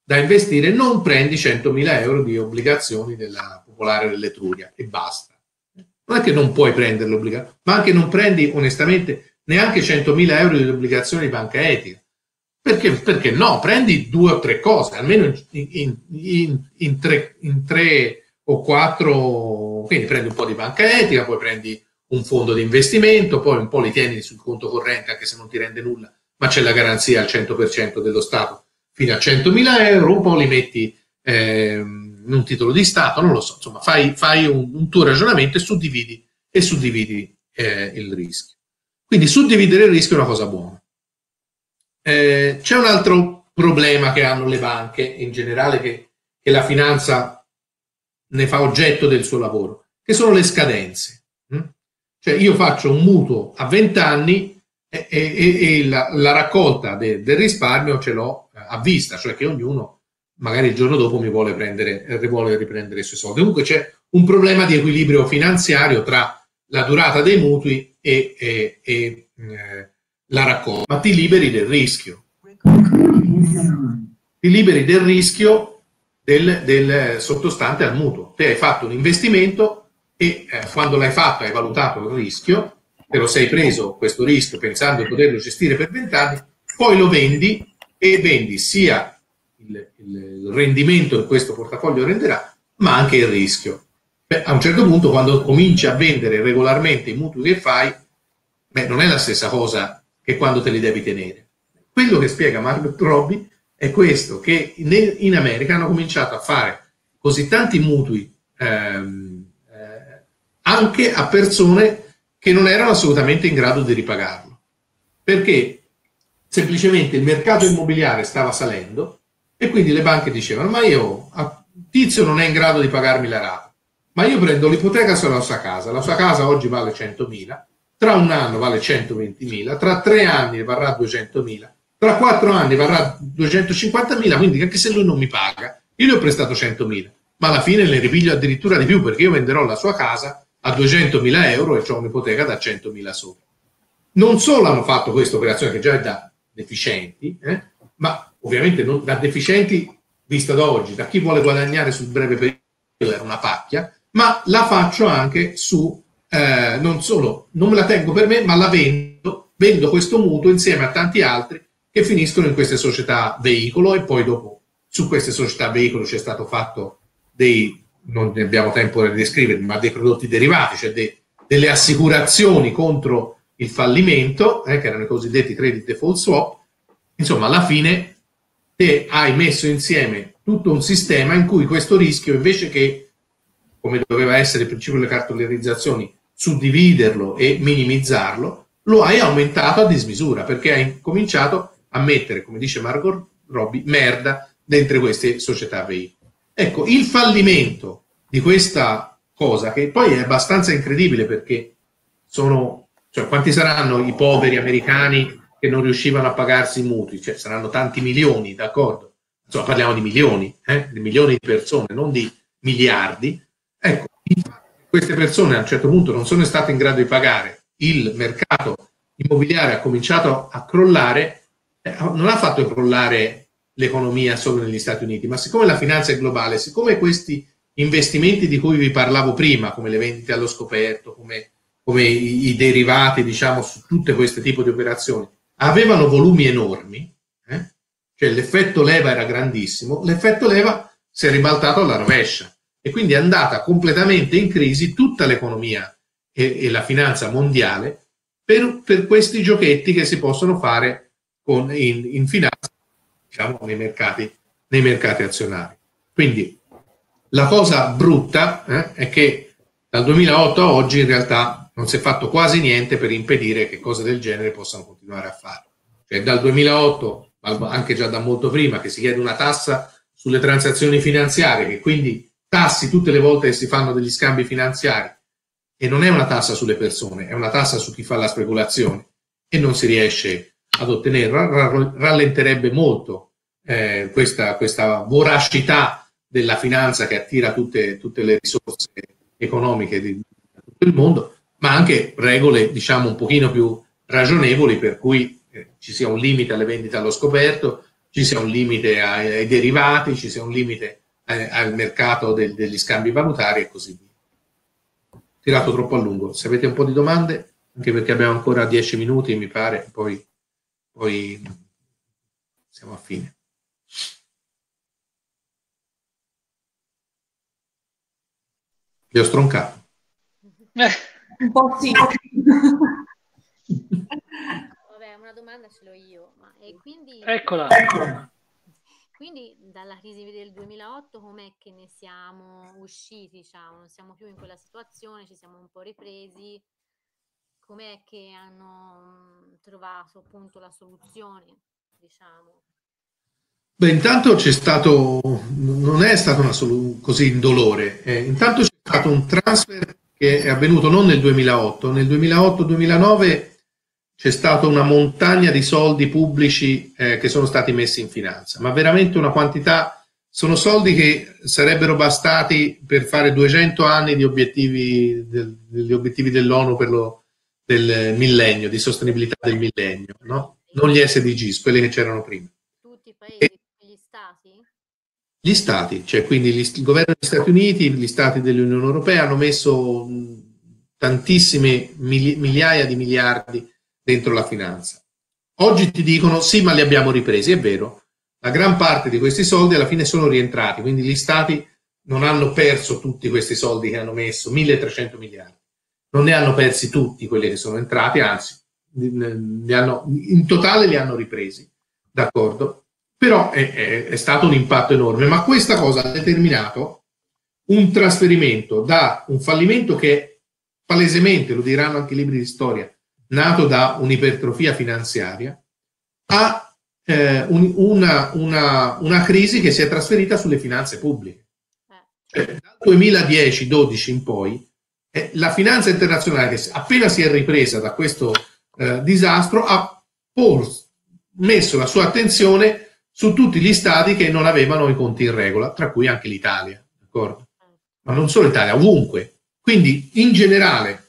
da investire, non prendi centomila euro di obbligazioni della Popolare dell'Etruria e basta. Non è che non puoi prendere l'obbligazione, ma anche non prendi onestamente neanche centomila euro di obbligazioni di banca etica. Perché, perché no? Prendi due o tre cose, almeno in, in, in, in, tre, in tre o quattro, quindi prendi un po' di banca etica, poi prendi un fondo di investimento, poi un po' li tieni sul conto corrente anche se non ti rende nulla, ma c'è la garanzia al cento per cento dello Stato fino a centomila euro, un po' li metti eh, in un titolo di Stato, non lo so, insomma fai, fai un, un tuo ragionamento e suddividi, e suddividi eh, il rischio. Quindi suddividere il rischio è una cosa buona. Eh, c'è un altro problema che hanno le banche in generale, che, che la finanza ne fa oggetto del suo lavoro, che sono le scadenze. Mm? Cioè io faccio un mutuo a venti anni e, e, e la, la raccolta de, del risparmio ce l'ho a vista, cioè che ognuno magari il giorno dopo mi vuole, prendere, vuole riprendere i suoi soldi. Comunque c'è un problema di equilibrio finanziario tra la durata dei mutui e, e, e eh, la raccolta, ma ti liberi del rischio. Ti liberi del rischio del, del sottostante al mutuo. Te hai fatto un investimento e eh, quando l'hai fatto hai valutato il rischio, te lo sei preso questo rischio pensando di poterlo gestire per venti anni, poi lo vendi e vendi sia il, il rendimento che questo portafoglio renderà, ma anche il rischio. Beh, a un certo punto, quando cominci a vendere regolarmente i mutui che fai, beh, non è la stessa cosa che quando te li devi tenere. Quello che spiega Margot Robbie è questo, che in, in America hanno cominciato a fare così tanti mutui ehm, eh, anche a persone che non erano assolutamente in grado di ripagarlo, perché semplicemente il mercato immobiliare stava salendo e quindi le banche dicevano: ma io, a Tizio non è in grado di pagarmi la rata, ma io prendo l'ipoteca sulla sua casa, la sua casa oggi vale centomila, tra un anno vale centoventimila, tra tre anni varrà duecentomila, tra quattro anni varrà duecentocinquantamila, quindi anche se lui non mi paga, io gli ho prestato centomila, ma alla fine ne ripiglio addirittura di più, perché io venderò la sua casa a duecentomila euro e ho un'ipoteca da centomila sopra. Non solo hanno fatto questa operazione, che già è da deficienti, eh, ma ovviamente non, da deficienti vista da oggi, da chi vuole guadagnare sul breve periodo è una pacchia, ma la faccio anche su, eh, non solo, non me la tengo per me, ma la vendo, vendo questo mutuo insieme a tanti altri che finiscono in queste società veicolo, e poi dopo su queste società veicolo c'è stato fatto dei, non ne abbiamo tempo di descriverli, ma dei prodotti derivati, cioè de, delle assicurazioni contro il fallimento, eh, che erano i cosiddetti credit default swap. Insomma, alla fine te hai messo insieme tutto un sistema in cui questo rischio, invece che, come doveva essere il principio delle cartolarizzazioni, suddividerlo e minimizzarlo, lo hai aumentato a dismisura, perché hai cominciato a mettere, come dice Margot Robbie, merda dentro queste società veicolo. Ecco, il fallimento di questa cosa, che poi è abbastanza incredibile, perché sono, cioè, quanti saranno i poveri americani che non riuscivano a pagarsi i mutui? Cioè, saranno tanti milioni, d'accordo? Insomma, parliamo di milioni, eh? di milioni di persone, non di miliardi. Ecco, queste persone a un certo punto non sono state in grado di pagare, il mercato immobiliare ha cominciato a crollare, eh, non ha fatto crollare l'economia solo negli Stati Uniti, ma siccome la finanza è globale, siccome questi investimenti di cui vi parlavo prima, come le vendite allo scoperto, come, come i, i derivati, diciamo, su tutte queste tipi di operazioni, avevano volumi enormi, eh? Cioè l'effetto leva era grandissimo, l'effetto leva si è ribaltato alla rovescia e quindi è andata completamente in crisi tutta l'economia e, e la finanza mondiale per, per questi giochetti che si possono fare con, in, in finanza, diciamo, nei mercati, nei mercati azionari. Quindi la cosa brutta eh, è che dal duemilaotto a oggi in realtà non si è fatto quasi niente per impedire che cose del genere possano continuare a fare. Cioè dal duemilaotto, anche già da molto prima, che si chiede una tassa sulle transazioni finanziarie, che quindi tassi tutte le volte che si fanno degli scambi finanziari, e non è una tassa sulle persone, è una tassa su chi fa la speculazione, e non si riesce ad ottenere, rallenterebbe molto eh, questa, questa voracità della finanza che attira tutte, tutte le risorse economiche di tutto il mondo, ma anche regole, diciamo, un pochino più ragionevoli, per cui eh, ci sia un limite alle vendite allo scoperto, ci sia un limite ai, ai derivati, ci sia un limite ai, al mercato del, degli scambi valutari e così via. Tirato troppo a lungo. Se avete un po' di domande, anche perché abbiamo ancora dieci minuti, mi pare, poi, poi siamo a fine. Vi ho stroncato. Un po' sì. Vabbè, una domanda ce l'ho io. Ma, e quindi, Eccola. quindi dalla crisi del duemilaotto com'è che ne siamo usciti? Diciamo? Non siamo più in quella situazione, ci siamo un po' ripresi. Com'è che hanno trovato appunto la soluzione, diciamo? Beh, intanto c'è stato, non è stato una solu- così indolore, eh, intanto c'è stato un transfer che è avvenuto non nel duemilaotto, nel duemilaotto duemilanove c'è stata una montagna di soldi pubblici eh, che sono stati messi in finanza, ma veramente una quantità, sono soldi che sarebbero bastati per fare duecento anni di obiettivi, del, degli obiettivi dell'ONU per lo, del millennio, di sostenibilità del millennio, no? Non gli S D Gs, quelli che c'erano prima. Tutti i paesi, E gli stati? gli stati, cioè quindi gli, il governo degli Stati Uniti, gli stati dell'Unione Europea hanno messo mh, tantissime mili- migliaia di miliardi dentro la finanza. Oggi ti dicono sì, ma li abbiamo ripresi, è vero, la gran parte di questi soldi alla fine sono rientrati, quindi gli stati non hanno perso tutti questi soldi che hanno messo, milletrecento miliardi, non ne hanno persi tutti quelli che sono entrati, anzi ne hanno, in totale li hanno ripresi, d'accordo? Però è, è, è stato un impatto enorme, ma questa cosa ha determinato un trasferimento da un fallimento che palesemente, lo diranno anche i libri di storia, nato da un'ipertrofia finanziaria, a eh, un, una, una, una crisi che si è trasferita sulle finanze pubbliche. Eh, dal duemiladieci dodici in poi, eh, la finanza internazionale, che appena si è ripresa da questo eh, disastro, ha pos- messo la sua attenzione su tutti gli stati che non avevano i conti in regola, tra cui anche l'Italia, d'accordo? Ma non solo l'Italia, ovunque. Quindi, in generale,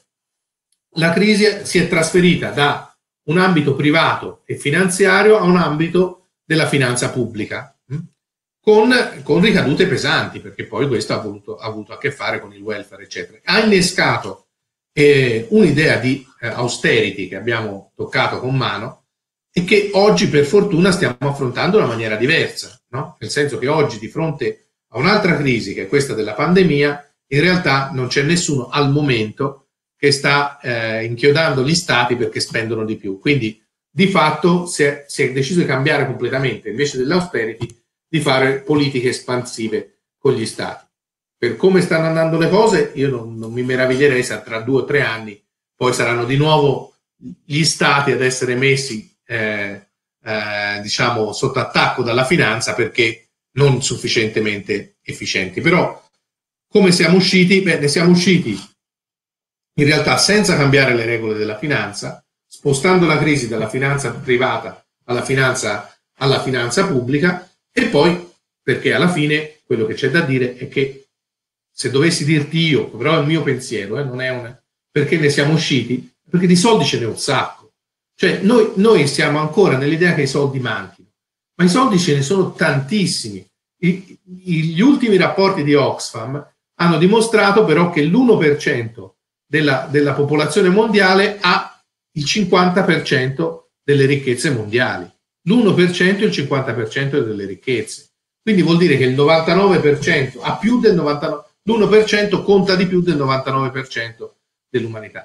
la crisi si è trasferita da un ambito privato e finanziario a un ambito della finanza pubblica, mh? Con, con ricadute pesanti, perché poi questo ha, voluto, ha avuto a che fare con il welfare, eccetera. Ha innescato eh, un'idea di eh, austerity che abbiamo toccato con mano, e che oggi per fortuna stiamo affrontando in una maniera diversa, no? Nel senso che oggi di fronte a un'altra crisi che è questa della pandemia, in realtà non c'è nessuno al momento che sta eh, inchiodando gli stati perché spendono di più. Quindi di fatto si è, si è deciso di cambiare completamente, invece dell'austerity, di fare politiche espansive con gli stati. Per come stanno andando le cose, io non, non mi meraviglierei se tra due o tre anni poi saranno di nuovo gli stati ad essere messi Eh, eh, diciamo sotto attacco dalla finanza perché non sufficientemente efficienti. Però come siamo usciti? Beh, ne siamo usciti in realtà senza cambiare le regole della finanza, spostando la crisi dalla finanza privata alla finanza, alla finanza pubblica, e poi perché alla fine quello che c'è da dire è che, se dovessi dirti io, però è il mio pensiero, eh, non è un perché ne siamo usciti, perché di soldi ce n'è un sacco. Cioè noi, noi siamo ancora nell'idea che i soldi manchino, ma i soldi ce ne sono tantissimi. I, i, gli ultimi rapporti di Oxfam hanno dimostrato però che l'uno per cento della, della popolazione mondiale ha il cinquanta per cento delle ricchezze mondiali. L'uno per cento e il cinquanta per cento delle ricchezze. Quindi vuol dire che il novantanove per cento ha più del novantanove per cento, l'uno per cento conta di più del novantanove per cento dell'umanità.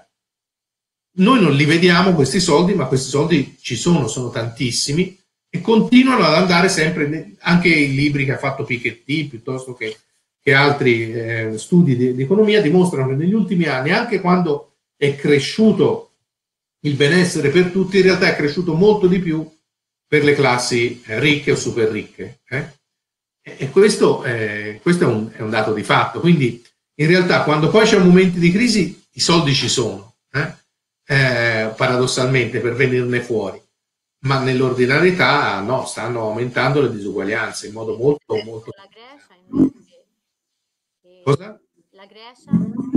Noi non li vediamo questi soldi, ma questi soldi ci sono, sono tantissimi, e continuano ad andare sempre, anche i libri che ha fatto Piketty, piuttosto che, che altri eh, studi di, di economia, dimostrano che negli ultimi anni, anche quando è cresciuto il benessere per tutti, in realtà è cresciuto molto di più per le classi eh, ricche o super ricche. Eh? E, e questo, eh, questo è, un, è un dato di fatto. Quindi in realtà quando poi c'è un momento di crisi, i soldi ci sono. Eh? Eh, paradossalmente, per venirne fuori, ma nell'ordinarietà no, stanno aumentando le disuguaglianze in modo molto molto. La Grecia invece, cosa? la Grecia?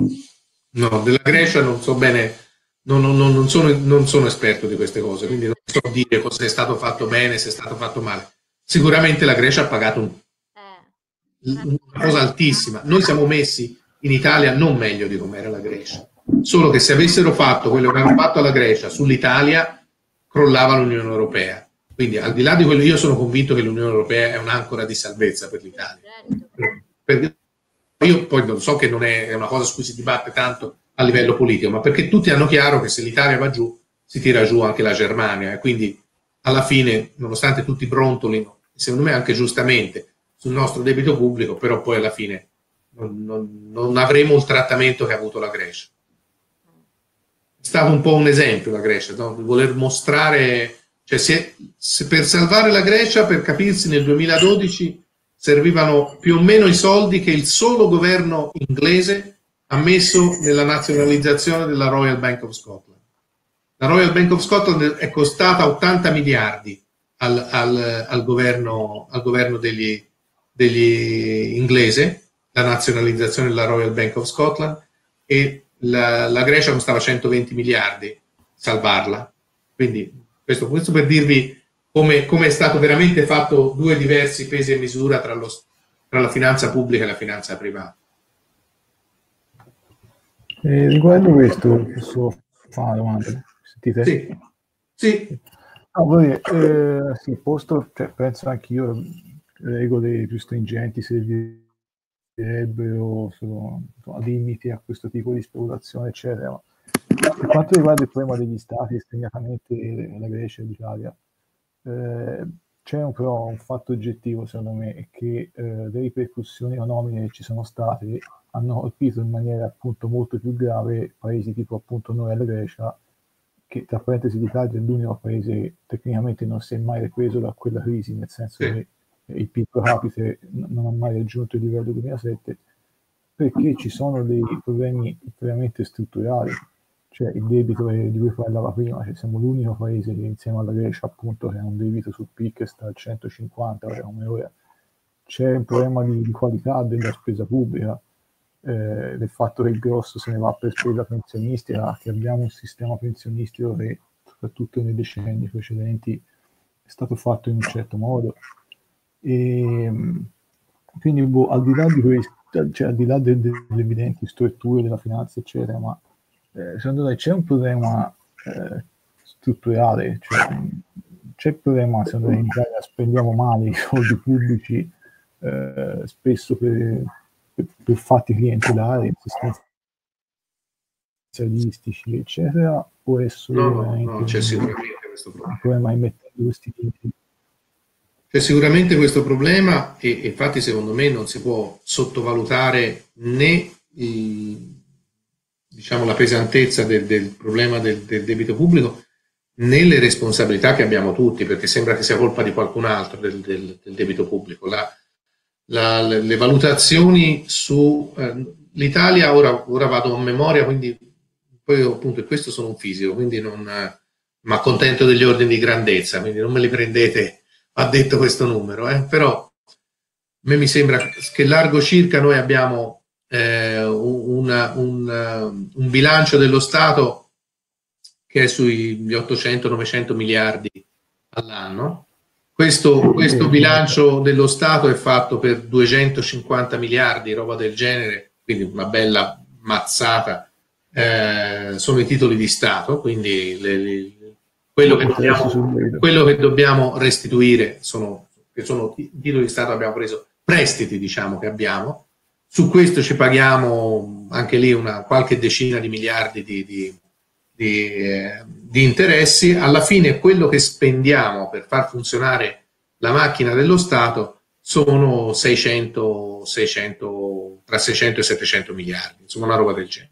No, della Grecia non so bene, non, non, non, sono, non sono esperto di queste cose, quindi non so dire cosa è stato fatto bene, se è stato fatto male. sicuramente la Grecia ha pagato un, una cosa altissima. Noi siamo messi in Italia non meglio di come era la Grecia, solo che se avessero fatto quello che hanno fatto alla Grecia sull'Italia, crollava l'Unione Europea. Quindi al di là di quello, io sono convinto che l'Unione Europea è un'ancora di salvezza per l'Italia. Perché io poi non so che non è una cosa su cui si dibatte tanto a livello politico, ma perché tutti hanno chiaro che se l'Italia va giù, si tira giù anche la Germania, e quindi alla fine, nonostante tutti brontolino, secondo me anche giustamente, sul nostro debito pubblico, però poi alla fine non, non, non avremo il trattamento che ha avuto la Grecia. È stato un po' un esempio la Grecia, no? Di voler mostrare, cioè se, se per salvare la Grecia, per capirsi, nel duemiladodici servivano più o meno i soldi che il solo governo inglese ha messo nella nazionalizzazione della Royal Bank of Scotland. La Royal Bank of Scotland è costata ottanta miliardi al, al, al governo, al governo degli, degli inglese, la nazionalizzazione della Royal Bank of Scotland, e la, la Grecia costava centoventi miliardi salvarla. Quindi questo, questo per dirvi come, come è stato veramente fatto due diversi pesi e misura tra, lo, tra la finanza pubblica e la finanza privata. Eh, riguardo questo, posso fare una domanda? Sentite? Sì. Sì. No, voglio, eh, sì, posto, cioè, penso anch'io, regole più stringenti servirebbero, sono, sono limiti a questo tipo di speculazione, eccetera. Ma per quanto riguarda il problema degli stati, segnatamente la Grecia e l'Italia, eh, c'è un, però un fatto oggettivo, secondo me, che eh, le ripercussioni economiche che ci sono state hanno colpito in maniera appunto molto più grave paesi tipo appunto noi e la Grecia, che tra parentesi l'Italia è l'unico paese che tecnicamente non si è mai ripreso da quella crisi, nel senso che il P I B pro capite non ha mai raggiunto il livello duemilasette, perché ci sono dei problemi veramente strutturali, cioè il debito di cui parlava prima, cioè siamo l'unico paese che insieme alla Grecia appunto che ha un debito sul P I B che sta al centocinquanta ora come ora, c'è un problema di, di qualità della spesa pubblica, Eh, del fatto che il grosso se ne va per spesa pensionistica, che abbiamo un sistema pensionistico che soprattutto nei decenni precedenti è stato fatto in un certo modo, e quindi boh, al di là di questo, cioè al di là de, de, delle evidenti storture della finanza eccetera, ma eh, secondo me c'è un problema eh, strutturale, cioè, c'è il problema secondo me in Italia spendiamo male i soldi pubblici eh, spesso per per fatti clientelari, assistenzialistici, eccetera, o è solo no, no, c'è sicuramente questo problema. Come mai mettere questi limiti? C'è sicuramente questo problema e, e infatti secondo me non si può sottovalutare né i, diciamo, la pesantezza del, del problema del, del debito pubblico né le responsabilità che abbiamo tutti, perché sembra che sia colpa di qualcun altro del, del, del debito pubblico. La, La, le, le valutazioni su eh, l'Italia, ora, ora vado a memoria, quindi poi appunto questo sono un fisico, quindi non eh, mi accontento degli ordini di grandezza, quindi non me li prendete a detto questo numero, eh, però a me mi sembra che largo circa noi abbiamo eh, una, un, un bilancio dello Stato che è sugli ottocento novecento miliardi all'anno. Questo, questo bilancio dello Stato è fatto per duecentocinquanta miliardi, roba del genere, quindi una bella mazzata, eh, sono i titoli di Stato, quindi le, le, quello, che dobbiamo, quello che dobbiamo restituire sono, che sono titoli di Stato che abbiamo preso, prestiti diciamo che abbiamo, su questo ci paghiamo anche lì una qualche decina di miliardi di, di, di, eh, di interessi. Alla fine quello che spendiamo per far funzionare la macchina dello Stato sono seicento, seicento, tra seicento e settecento miliardi, insomma una roba del genere.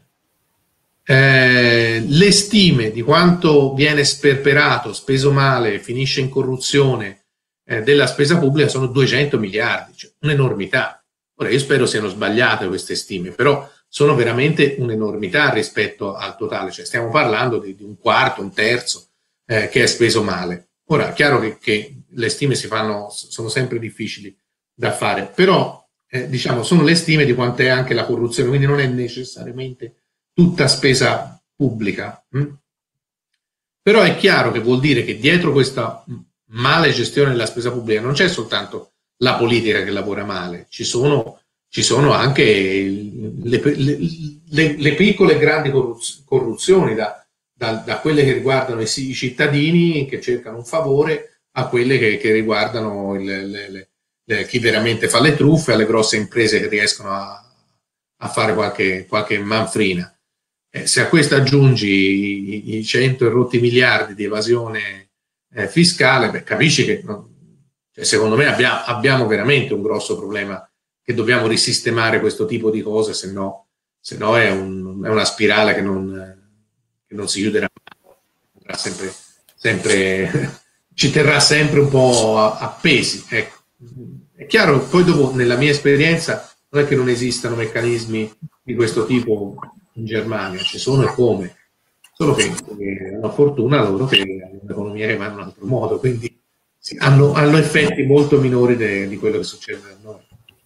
Eh, le stime di quanto viene sperperato, speso male, finisce in corruzione eh, della spesa pubblica sono duecento miliardi, cioè un'enormità. Ora io spero siano sbagliate queste stime, però sono veramente un'enormità rispetto al totale, cioè stiamo parlando di, di un quarto, un terzo eh, che è speso male. Ora, è chiaro che, che le stime si fanno, sono sempre difficili da fare, però eh, diciamo sono le stime di quanto è anche la corruzione, quindi non è necessariamente tutta spesa pubblica. Hm? Però è chiaro che vuol dire che dietro questa male gestione della spesa pubblica non c'è soltanto la politica che lavora male, ci sono, ci sono anche le, le, le, le piccole e grandi corruzioni, da, da, da quelle che riguardano i, i cittadini che cercano un favore a quelle che, che riguardano il, le, le, le, chi veramente fa le truffe, alle grosse imprese che riescono a, a fare qualche, qualche manfrina. Eh, se a questo aggiungi i, i cento e rotti miliardi di evasione eh, fiscale, beh, capisci che no, cioè, secondo me abbiamo, abbiamo veramente un grosso problema, che dobbiamo risistemare questo tipo di cose, se no, se no è, un, è una spirale che non, che non si chiuderà mai, sempre, sempre, ci terrà sempre un po' appesi. Ecco. È chiaro, poi dopo nella mia esperienza non è che non esistano meccanismi di questo tipo in Germania, ci sono e come, solo che è una fortuna loro che hanno un'economia che va in un altro modo, quindi sì, hanno, hanno effetti molto minori de, di quello che succede da noi.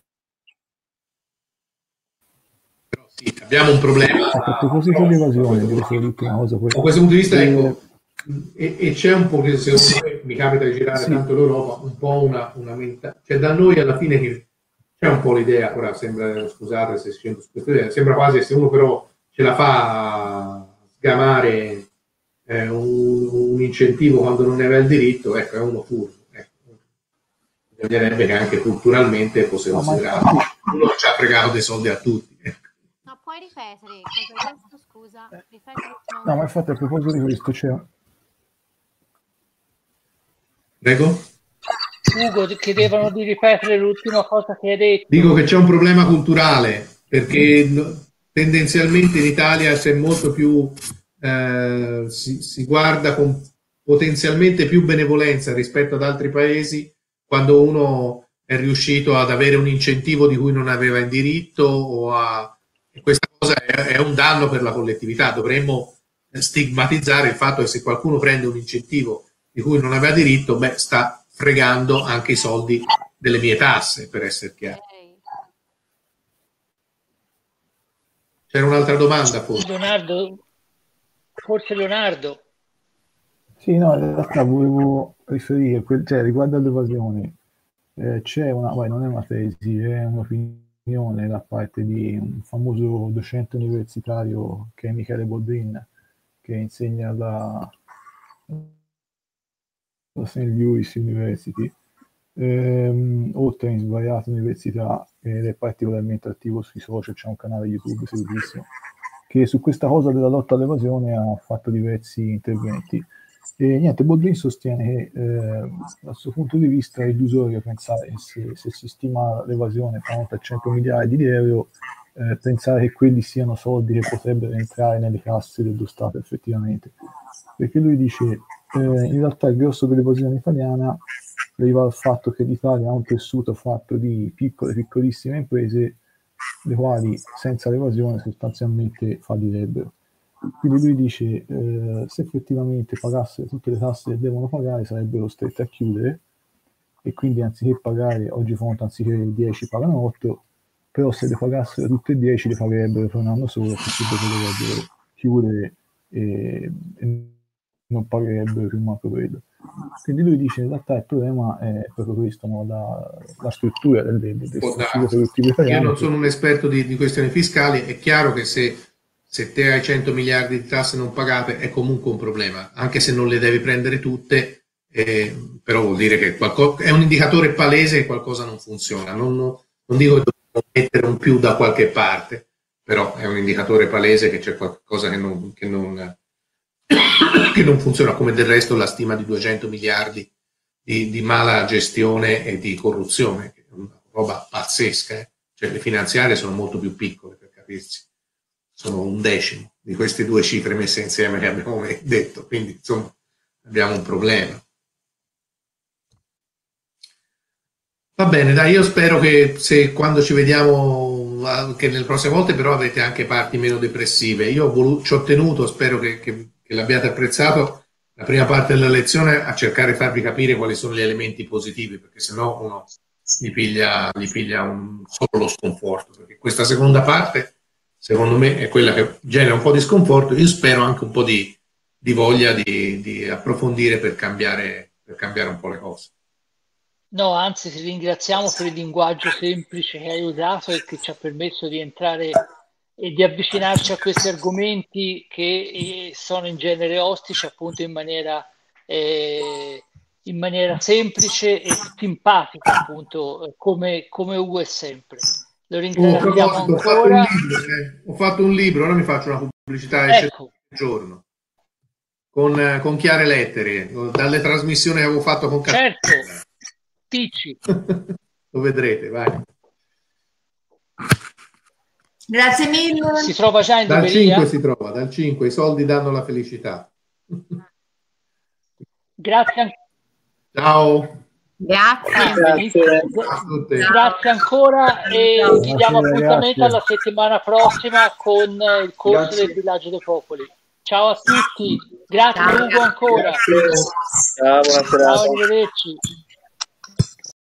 Però sì, abbiamo un problema. A proposito di evasione, devo dire l'ultima cosa. Da questo punto di vista, ecco, e, e c'è un po', che secondo me mi capita di girare sì. tanto l'Europa, un po' una, una mentalità, cioè da noi alla fine che c'è un po' l'idea, ora sembra, scusate se scendo su questa idea, sembra quasi se uno però ce la fa a sgamare eh, un, un incentivo quando non ne aveva il diritto, ecco, è uno furbo. Ecco. Bisognerebbe che anche culturalmente fosse considerato. Uno ci ha fregato dei soldi a tutti. Ecco. No, puoi ripetere, cosa questo, scusa? Ripeti, no, ma infatti a proposito di questo c'è... Prego? Ugo, chiedevano di ripetere l'ultima cosa che hai detto. Dico che c'è un problema culturale, perché tendenzialmente in Italia c'è molto più, eh, si, si guarda con potenzialmente più benevolenza rispetto ad altri paesi quando uno è riuscito ad avere un incentivo di cui non aveva in diritto, o a... e questa cosa è, è un danno per la collettività. Dovremmo stigmatizzare il fatto che se qualcuno prende un incentivo di cui non aveva diritto, beh, sta fregando anche i soldi delle mie tasse, per essere chiaro. C'era un'altra domanda, forse. Leonardo, forse Leonardo. Sì, no, in realtà volevo riferire, cioè riguardo all'evasione, eh, c'è una, beh, non è una tesi, è un'opinione da parte di un famoso docente universitario che è Michele Boldrin, che insegna alla la Saint Louis University, ehm, oltre in svariate università, ed è particolarmente attivo sui social, c'è un canale YouTube seguitissimo, che su questa cosa della lotta all'evasione ha fatto diversi interventi. E niente, Boldrin sostiene che eh, dal suo punto di vista è illusorio pensare che se, se si stima l'evasione fra cento miliardi di euro, eh, pensare che quelli siano soldi che potrebbero entrare nelle casse dello Stato effettivamente, perché lui dice Eh, in realtà il grosso dell'evasione italiana deriva dal fatto che l'Italia ha un tessuto fatto di piccole, piccolissime imprese, le quali senza l'evasione sostanzialmente fallirebbero. Quindi lui dice eh, se effettivamente pagassero tutte le tasse che devono pagare sarebbero strette a chiudere, e quindi anziché pagare, oggi conto anziché dieci pagano otto, però se le pagassero tutte e dieci le pagherebbero per un anno solo, perché dovrebbero chiudere e, e non pagherebbero più manco quello. Quindi lui dice in realtà il problema è proprio questo, no? la, la struttura del, del, del tessuto produttivo italiano. Io non sono un esperto di, di questioni fiscali, è chiaro che se, se te hai cento miliardi di tasse non pagate è comunque un problema, anche se non le devi prendere tutte, eh, però vuol dire che qualcosa, è un indicatore palese che qualcosa non funziona. Non, non dico che dobbiamo mettere un più da qualche parte, però è un indicatore palese che c'è qualcosa che non... Che non che non funziona, come del resto la stima di duecento miliardi di, di mala gestione e di corruzione, che è una roba pazzesca, eh? Cioè le finanziarie sono molto più piccole, per capirsi, sono un decimo di queste due cifre messe insieme che abbiamo detto, quindi insomma abbiamo un problema. Va bene, dai, io spero che se quando ci vediamo, che nelle prossime volte però avete anche parti meno depressive. Io ho voluto, ci ho tenuto, spero che, che che l'abbiate apprezzato, la prima parte della lezione a cercare di farvi capire quali sono gli elementi positivi, perché sennò uno gli piglia, gli piglia un, solo lo sconforto, perché questa seconda parte secondo me è quella che genera un po' di sconforto. Io spero anche un po' di, di voglia di, di approfondire per cambiare, per per cambiare un po' le cose. No, anzi, ti ringraziamo per il linguaggio semplice che hai usato e che ci ha permesso di entrare e di avvicinarci a questi argomenti che eh, sono in genere ostici, appunto in maniera, eh, in maniera semplice e simpatica, appunto, eh, come, come Ugo è sempre. Lo Oh, ringraziamo ho, fatto un ancora. libro, eh. ho fatto un libro, ora mi faccio una pubblicità Ecco. al giorno, con, eh, con chiare lettere, dalle trasmissioni che avevo fatto con Castello. Certo. Picci. Lo vedrete, vai. Grazie mille. Si trova già in Dal libreria? cinque si trova, dal cinque, i soldi danno la felicità. Grazie. Ciao. Grazie. Grazie, Grazie ancora e Ciao. vi diamo Grazie, appuntamento grazie. alla settimana prossima con il corso Grazie. del Villaggio dei Popoli. Ciao a tutti. Grazie Ciao. Ugo ancora. Ciao, buona serata. Ciao, arrivederci.